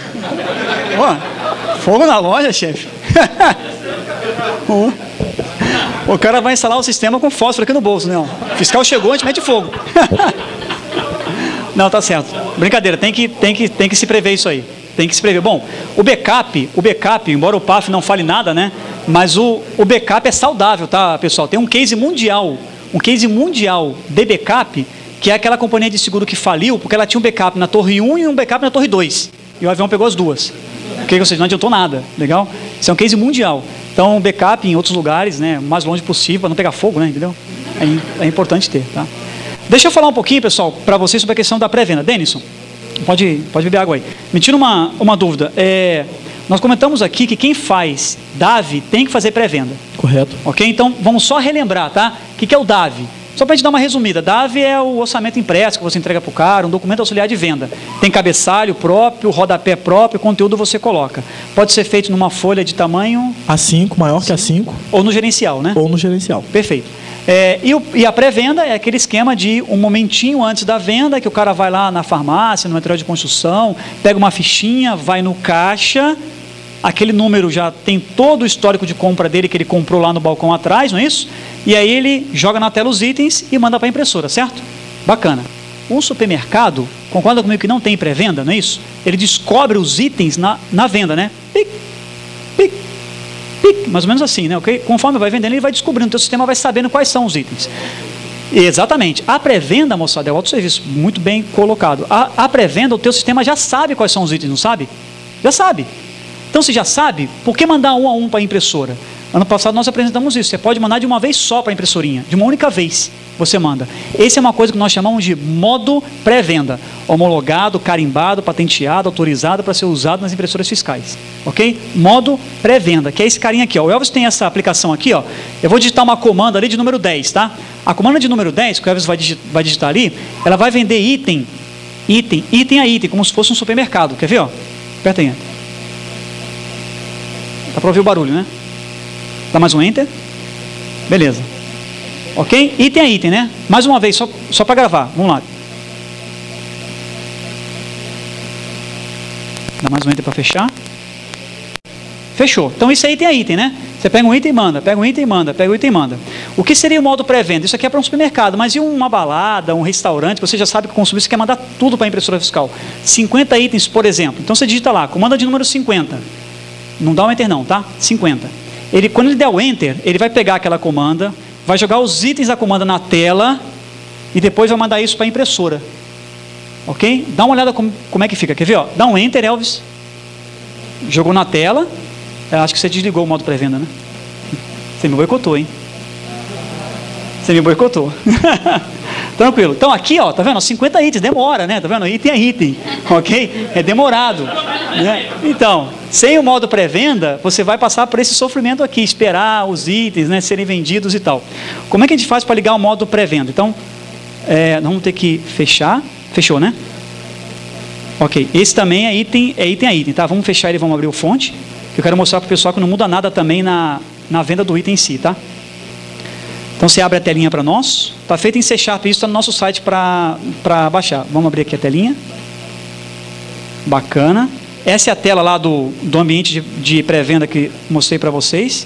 Fogo na loja, chefe? O cara vai instalar o sistema com fósforo aqui no bolso, né? O fiscal chegou, a gente mete fogo. Não, tá certo. Brincadeira, tem que se prever isso aí. Tem que se prever. Bom, o backup, embora o PAF não fale nada, né? Mas o backup é saudável, tá, pessoal? Tem um case mundial de backup, que é aquela companhia de seguro que faliu, porque ela tinha um backup na torre 1 e um backup na torre 2. E o avião pegou as duas. Ou seja, não adiantou nada, legal? Isso é um case mundial. Então, backup em outros lugares, né, o mais longe possível, para não pegar fogo, né, entendeu? É importante ter, tá? Deixa eu falar um pouquinho, pessoal, para vocês sobre a questão da pré-venda. Denison, pode beber água aí. Me tira uma dúvida. Nós comentamos aqui que quem faz DAV tem que fazer pré-venda. Correto. Ok? Então, vamos só relembrar, tá? O que é o DAV? Só para a gente dar uma resumida, DAV é o orçamento impresso que você entrega para o cara, um documento auxiliar de venda. Tem cabeçalho próprio, rodapé próprio, conteúdo você coloca. Pode ser feito numa folha de tamanho... A5, maior que A5. Ou no gerencial, né? Ou no gerencial. Perfeito. E a pré-venda é aquele esquema de um momentinho antes da venda, que o cara vai lá na farmácia, no material de construção, pega uma fichinha, vai no caixa... Aquele número já tem todo o histórico de compra dele que ele comprou lá no balcão atrás, não é isso? E aí ele joga na tela os itens e manda para a impressora, certo? Bacana. Um supermercado, concorda comigo que não tem pré-venda, não é isso? Ele descobre os itens na venda, né? Pic, pic, pic, mais ou menos assim, né? Okay? Conforme vai vendendo, ele vai descobrindo, o teu sistema vai sabendo quais são os itens. Exatamente. A pré-venda, moçada, é o autosserviço, muito bem colocado. A pré-venda, o teu sistema já sabe quais são os itens, não sabe? Já sabe. Então, se já sabe, por que mandar um a um para a impressora? Ano passado nós apresentamos isso. Você pode mandar de uma vez só para a impressorinha. De uma única vez você manda. Essa é uma coisa que nós chamamos de modo pré-venda. Homologado, carimbado, patenteado, autorizado para ser usado nas impressoras fiscais. Ok? Modo pré-venda, que é esse carinha aqui. Ó. O Elvis tem essa aplicação aqui. Ó. Eu vou digitar uma comanda ali de número 10. Tá? A comanda de número 10, que o Elvis vai digitar ali, ela vai vender item a item, como se fosse um supermercado. Quer ver? Ó? Aperta aí. Dá para ouvir o barulho, né? Dá mais um Enter. Beleza. Ok? Item a item, né? Mais uma vez, só para gravar. Vamos lá. Dá mais um Enter para fechar. Fechou. Então isso é item a item, né? Você pega um item e manda, pega um item e manda, pega um item e manda. O que seria o modo pré-venda? Isso aqui é para um supermercado, mas e uma balada, um restaurante, você já sabe que o consumidor quer mandar tudo para a impressora fiscal. 50 itens, por exemplo. Então você digita lá, comanda de número 50. Não dá um enter não, tá? 50. Quando ele der o enter, ele vai pegar aquela comanda, vai jogar os itens da comanda na tela e depois vai mandar isso para a impressora. Ok? Dá uma olhada como é que fica. Quer ver? Ó? Dá um enter, Elvis. Jogou na tela. Acho que você desligou o modo pré-venda, né? Você me boicotou, hein? Você me boicotou. Tranquilo. Então aqui, ó, tá vendo? 50 itens, demora, né? Tá vendo? Item é item, ok? É demorado, né? Então, sem o modo pré-venda, você vai passar por esse sofrimento aqui, esperar os itens, né, serem vendidos e tal. Como é que a gente faz para ligar o modo pré-venda? Então, nós vamos ter que fechar. Fechou, né? Ok. Esse também é item a item, tá? Vamos fechar ele, vamos abrir o fonte. Eu quero mostrar para o pessoal que não muda nada também na venda do item em si, tá? Então você abre a telinha para nós. Está feito em C#, isso está no nosso site para baixar. Vamos abrir aqui a telinha. Bacana. Essa é a tela lá do ambiente de pré-venda que mostrei para vocês.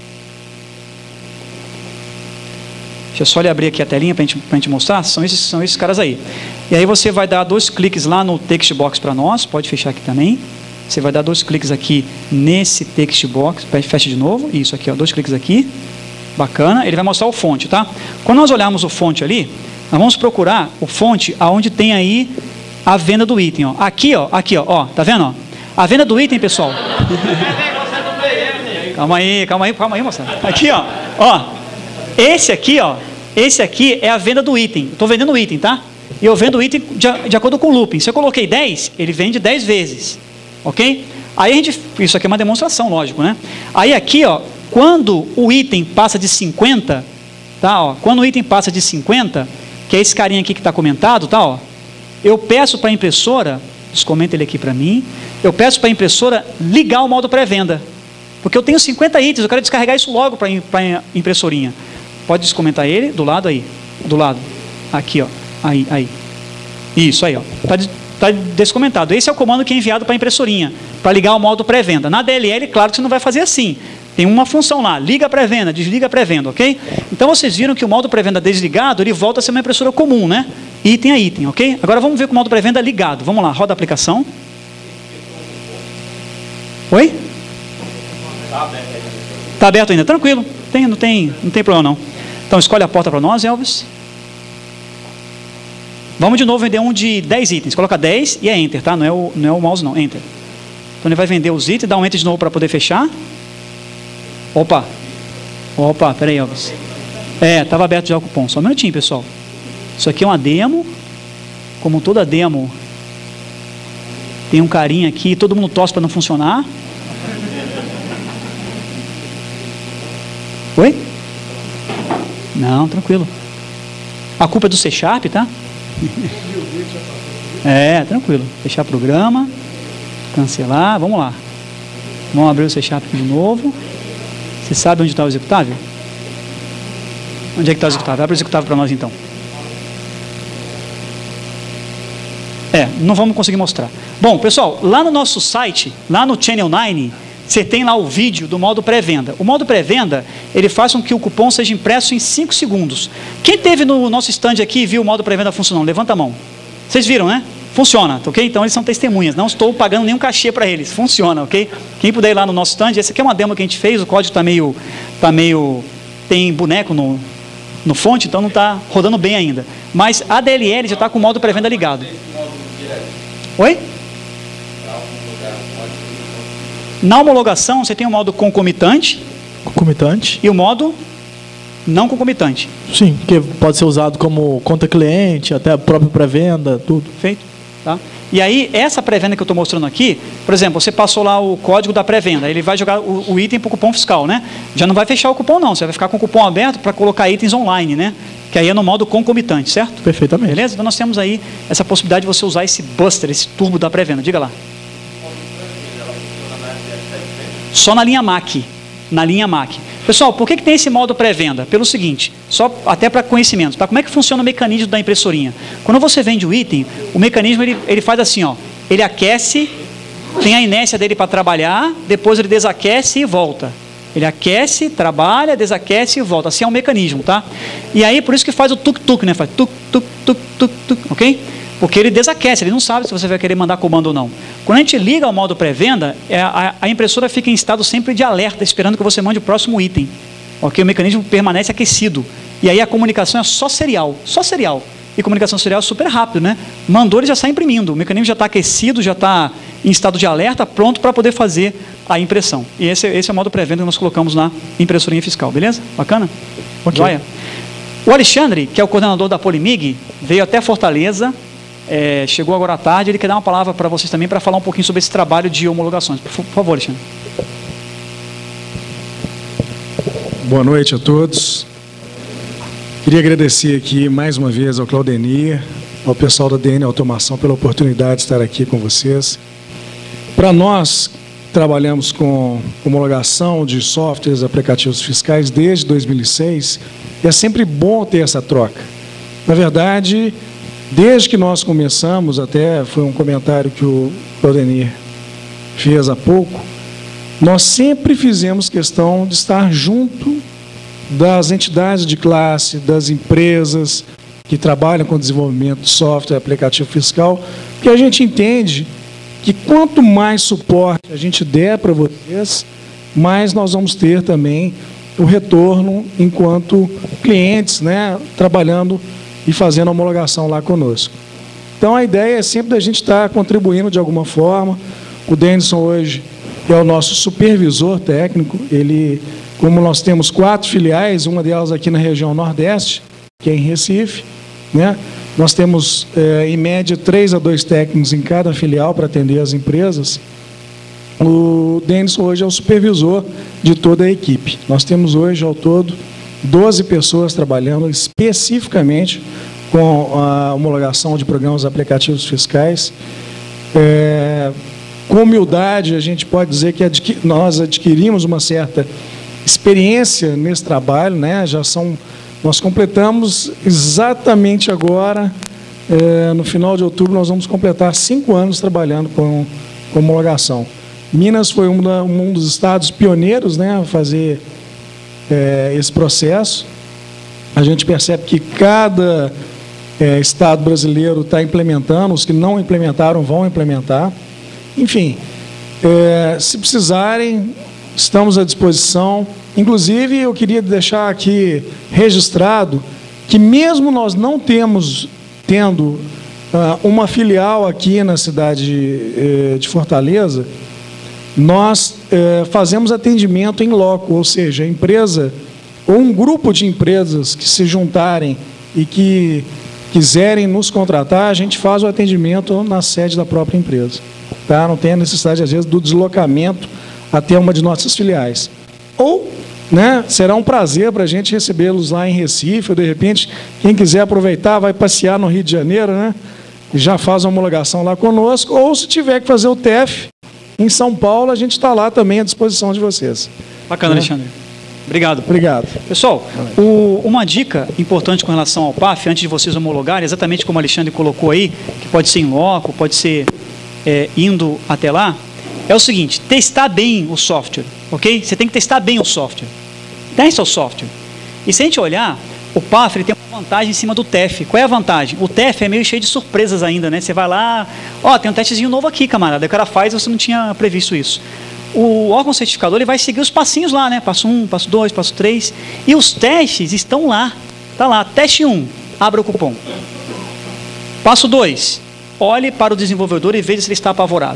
Deixa eu só lhe abrir aqui a telinha para a gente mostrar. São esses caras aí. E aí você vai dar 2 cliques lá no text box para nós. Pode fechar aqui também. Você vai dar 2 cliques aqui nesse text box. Fecha de novo. Isso aqui, ó, 2 cliques aqui. Bacana. Ele vai mostrar o fonte, tá? Quando nós olharmos o fonte ali, nós vamos procurar o fonte aonde tem aí a venda do item, ó. Aqui, ó. Tá vendo, ó? A venda do item, pessoal. Calma aí, moçada. Aqui, ó. Ó. Esse aqui é a venda do item. Estou vendendo o item, tá? E eu vendo o item de acordo com o looping. Se eu coloquei 10, ele vende 10 vezes. Ok? Aí isso aqui é uma demonstração, lógico, né? Aí aqui, ó, quando o item passa de 50, tá? Ó, quando o item passa de 50, que é esse carinha aqui que está comentado, tá? Ó, eu peço para a impressora, descomenta ele aqui para mim, eu peço para a impressora ligar o modo pré-venda. Porque eu tenho 50 itens, eu quero descarregar isso logo para a impressorinha. Pode descomentar ele, do lado aí. Do lado. Aqui, ó. Aí. Isso aí, ó. Está descomentado. Esse é o comando que é enviado para a impressorinha, para ligar o modo pré-venda. Na DLL, claro que você não vai fazer assim. Tem uma função lá, liga a pré-venda, desliga a pré-venda, ok? Então vocês viram que o modo pré-venda desligado, ele volta a ser uma impressora comum, né? Item a item, ok? Agora vamos ver com o modo pré-venda ligado. Vamos lá, roda a aplicação. Oi? Está aberto ainda, tranquilo. Não tem problema não. Então escolhe a porta para nós, Elvis. Vamos de novo vender um de 10 itens. Coloca 10 e é Enter, tá? Não é o mouse não, Enter. Então ele vai vender os itens, dá um Enter de novo para poder fechar. Opa, peraí, Elvis. Estava aberto já o cupom. Só um minutinho, pessoal. Isso aqui é uma demo. Como toda demo, tem um carinha aqui, todo mundo torce para não funcionar. Oi? Não, tranquilo. A culpa é do C#, tá? Tranquilo. Fechar programa. Cancelar. Vamos lá. Vamos abrir o C# aqui de novo. Você sabe onde está o executável? Onde é que está o executável? Abre o executável para nós então. Não vamos conseguir mostrar. Bom, pessoal, lá no nosso site, lá no Channel 9, você tem lá o vídeo do modo pré-venda. O modo pré-venda, ele faz com que o cupom seja impresso em 5 segundos. Quem teve no nosso stand aqui e viu o modo pré-venda funcionando? Levanta a mão. Vocês viram, né? Funciona, ok? Então eles são testemunhas. Não estou pagando nenhum cachê para eles. Funciona, ok? Quem puder ir lá no nosso stand, essa aqui é uma demo que a gente fez, o código está meio... tem boneco no fonte, então não está rodando bem ainda. Mas a DLL já está com o modo pré-venda ligado. Oi? Na homologação, você tem o modo concomitante. E o modo não concomitante. Sim, que pode ser usado como conta cliente, até a própria pré-venda, tudo. Feito. Tá? E aí, essa pré-venda que eu estou mostrando aqui, por exemplo, você passou lá o código da pré-venda, ele vai jogar o item para o cupom fiscal, né? Já não vai fechar o cupom não, você vai ficar com o cupom aberto para colocar itens online, né? Que aí é no modo concomitante, certo? Perfeitamente. Beleza? Então nós temos aí essa possibilidade de você usar esse buster, esse turbo da pré-venda. Diga lá. Só na linha MAC. Na linha MAC. Pessoal, por que tem esse modo pré-venda? Pelo seguinte, só até para conhecimento, tá? Como é que funciona o mecanismo da impressorinha? Quando você vende o item, o mecanismo ele faz assim, ó, ele aquece tem a inércia dele para trabalhar, depois ele desaquece e volta. Ele aquece, trabalha, desaquece e volta. Assim é um mecanismo, tá? E aí, por isso que faz o tuk-tuk, né? Faz tuk-tuk, ok? Porque ele desaquece, ele não sabe se você vai querer mandar comando ou não. Quando a gente liga ao modo pré-venda, a impressora fica em estado sempre de alerta, esperando que você mande o próximo item. Ok? O mecanismo permanece aquecido. E aí a comunicação é só serial. E comunicação serial é super rápido, né? Mandou, ele já sai imprimindo. O mecanismo já está aquecido, já está em estado de alerta, pronto para poder fazer a impressão. E esse é o modo pré-venda que nós colocamos na impressorinha fiscal, beleza? Bacana? Ok. Joia? O Alexandre, que é o coordenador da Polimig, veio até Fortaleza, chegou agora à tarde, ele quer dar uma palavra para vocês também, para falar um pouquinho sobre esse trabalho de homologações. Por favor, Alexandre. Boa noite a todos. Queria agradecer aqui mais uma vez ao Claudenir, ao pessoal da DN Automação pela oportunidade de estar aqui com vocês. Para nós, trabalhamos com homologação de softwares e aplicativos fiscais desde 2006, e é sempre bom ter essa troca. Na verdade, desde que nós começamos, até foi um comentário que o Claudenir fez há pouco, nós sempre fizemos questão de estar junto das entidades de classe, das empresas que trabalham com desenvolvimento de software e aplicativo fiscal, porque a gente entende que quanto mais suporte a gente der para vocês, mais nós vamos ter também o retorno enquanto clientes, né, trabalhando e fazendo a homologação lá conosco. Então a ideia é sempre da gente estar contribuindo de alguma forma. O Denison hoje é o nosso supervisor técnico, ele... Como nós temos 4 filiais, uma delas aqui na região Nordeste, que é em Recife, né? Nós temos, em média, 3 a 2 técnicos em cada filial para atender as empresas. O Denison hoje é o supervisor de toda a equipe. Nós temos hoje, ao todo, 12 pessoas trabalhando especificamente com a homologação de programas aplicativos fiscais. Com humildade, a gente pode dizer que nós adquirimos uma certa experiência nesse trabalho, né? Nós completamos exatamente agora, no final de outubro, nós vamos completar 5 anos trabalhando com homologação. Minas foi um dos estados pioneiros, né, a fazer esse processo. A gente percebe que cada estado brasileiro está implementando, os que não implementaram vão implementar. Enfim, se precisarem, estamos à disposição. Inclusive, eu queria deixar aqui registrado que mesmo nós não tendo uma filial aqui na cidade de Fortaleza, nós fazemos atendimento em loco, ou seja, a empresa ou um grupo de empresas que se juntarem e que quiserem nos contratar, a gente faz o atendimento na sede da própria empresa. Tá? Não tem a necessidade, às vezes, do deslocamento até uma de nossas filiais. Ou, né, será um prazer para a gente recebê-los lá em Recife, ou de repente, quem quiser aproveitar, vai passear no Rio de Janeiro, né, e já faz a homologação lá conosco, ou se tiver que fazer o TEF em São Paulo, a gente está lá também à disposição de vocês. Bacana, Alexandre. Obrigado. Obrigado. Pessoal, uma dica importante com relação ao PAF, antes de vocês homologarem, exatamente como o Alexandre colocou aí, que pode ser em loco, pode ser indo até lá, é o seguinte: testar bem o software, ok? Você tem que testar bem o software. Testa o software. E se a gente olhar, o PAF ele tem uma vantagem em cima do TEF. Qual é a vantagem? O TEF é meio cheio de surpresas ainda, né? Você vai lá, tem um testezinho novo aqui, camarada. O cara faz e você não tinha previsto isso. O órgão certificador ele vai seguir os passinhos lá, né? Passo 1, passo 2, passo 3. E os testes estão lá. Está lá. Teste 1, abra o cupom. Passo 2, olhe para o desenvolvedor e veja se ele está apavorado.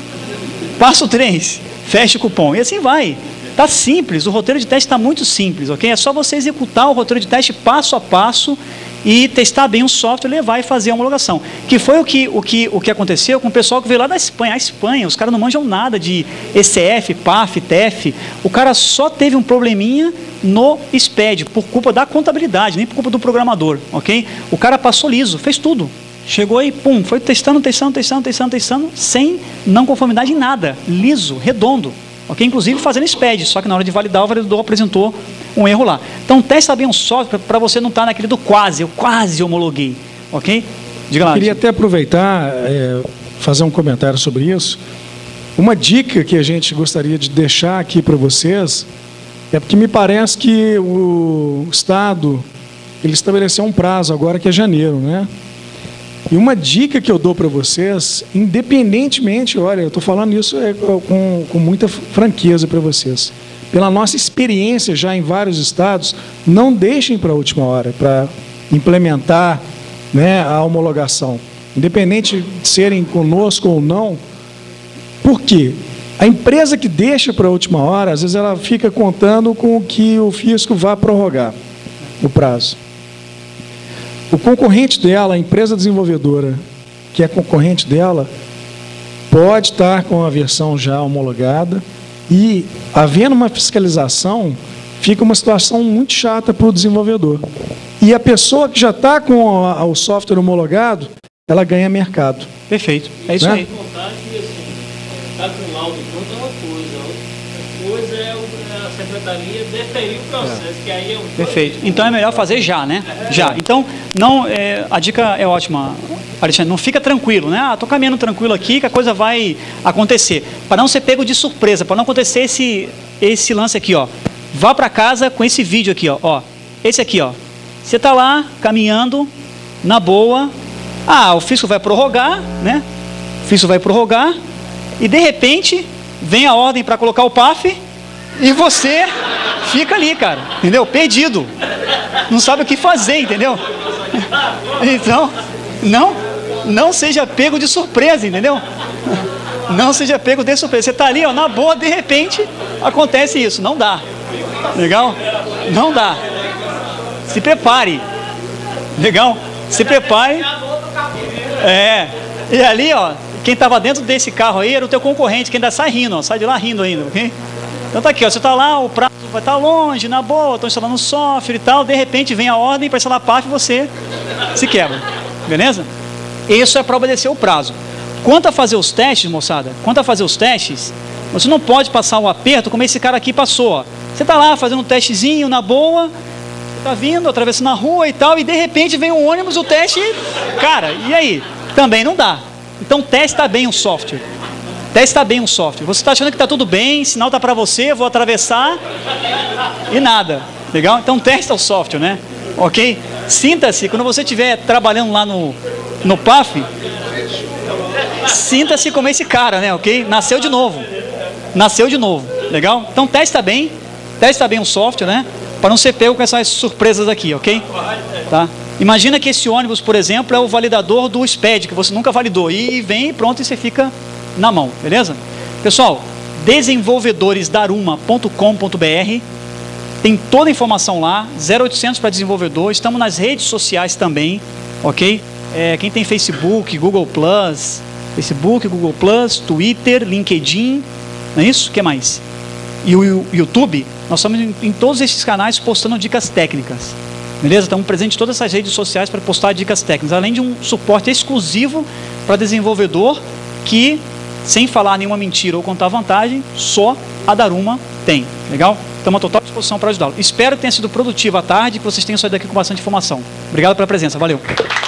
Passo 3, feche o cupom. E assim vai. Está simples, o roteiro de teste está muito simples, ok? É só você executar o roteiro de teste passo a passo e testar bem o software, levar e fazer a homologação. Que foi o que aconteceu com o pessoal que veio lá da Espanha. A Espanha, os caras não manjam nada de ECF, PAF, TEF. O cara só teve um probleminha no SPED, por culpa da contabilidade, nem por culpa do programador, ok? O cara passou liso, fez tudo. Chegou e, pum, foi testando, sem não conformidade em nada. Liso, redondo. Ok? Inclusive fazendo SPED, só que na hora de validar, o validador apresentou um erro lá. Então, testa bem o software para você não estar naquele do quase. Eu quase homologuei. Ok? Diga lá. Queria até aproveitar, fazer um comentário sobre isso. Uma dica que a gente gostaria de deixar aqui para vocês é porque me parece que o Estado ele estabeleceu um prazo agora que é janeiro, né? E uma dica que eu dou para vocês, independentemente, olha, eu estou falando isso com muita franqueza para vocês, pela nossa experiência já em vários estados, não deixem para a última hora para implementar, né, a homologação, independente de serem conosco ou não. Por quê? A empresa que deixa para a última hora, às vezes ela fica contando com que o fisco vá prorrogar o prazo. O concorrente dela, a empresa desenvolvedora, que é concorrente dela, pode estar com a versão já homologada e, havendo uma fiscalização, fica uma situação muito chata para o desenvolvedor. E a pessoa que já está com o software homologado, ela ganha mercado. Perfeito, é isso, né? Aí. Está com laudo pronto é uma coisa, outra coisa é a secretaria deferir o processo, que aí é um... Perfeito. Então é melhor fazer já, né? Já. Então, não, a dica é ótima, Alexandre. Não fica tranquilo, né? Estou caminhando tranquilo aqui que a coisa vai acontecer. Para não ser pego de surpresa, para não acontecer esse lance aqui, ó. Vá para casa com esse vídeo aqui, ó. Esse aqui, ó. Você está lá caminhando na boa. O fisco vai prorrogar, né? O fisco vai prorrogar. E de repente vem a ordem para colocar o PAF e você fica ali, cara, entendeu? Perdido, não sabe o que fazer, entendeu? Então, não seja pego de surpresa, entendeu? Não seja pego de surpresa. Você está ali, ó, na boa, de repente acontece isso. Não dá, legal? Não dá. Se prepare, legal? Se prepare. E ali, ó. Quem estava dentro desse carro aí era o teu concorrente, que ainda sai rindo, ó, sai de lá rindo ainda, ok? Então tá aqui, ó, você está lá, o prazo vai estar longe, na boa, estou instalando software e tal, de repente vem a ordem para instalar a PAF e você se quebra, beleza? Isso é para obedecer o prazo. Quanto a fazer os testes, moçada, você não pode passar o aperto como esse cara aqui passou, ó. Você está lá fazendo um testezinho na boa, você está vindo, atravessando a rua e tal, e de repente vem um ônibus, o teste, cara, e aí? Também não dá. Então testa bem o software. Testa bem o software. Você está achando que está tudo bem, sinal está para você, vou atravessar e nada. Legal? Então testa o software, né? Ok? Sinta-se, quando você estiver trabalhando lá no PAF, sinta-se como esse cara, né? Ok? Nasceu de novo. Legal? Então testa bem o software, né? Para não ser pego com essas surpresas aqui, ok? Tá? Imagina que esse ônibus, por exemplo, é o validador do SPED, que você nunca validou, e vem pronto e você fica na mão, beleza? Pessoal, desenvolvedoresdaruma.com.br, tem toda a informação lá, 0800 para desenvolvedor, estamos nas redes sociais também, ok? Quem tem Facebook, Google+, Twitter, LinkedIn, não é isso? O que mais? E o YouTube, nós estamos em todos esses canais postando dicas técnicas. Beleza? Estamos presentes em todas essas redes sociais para postar dicas técnicas, além de um suporte exclusivo para desenvolvedor que, sem falar nenhuma mentira ou contar vantagem, só a Daruma tem. Legal? Estamos à total disposição para ajudá-lo. Espero que tenha sido produtivo à tarde e que vocês tenham saído daqui com bastante informação. Obrigado pela presença. Valeu!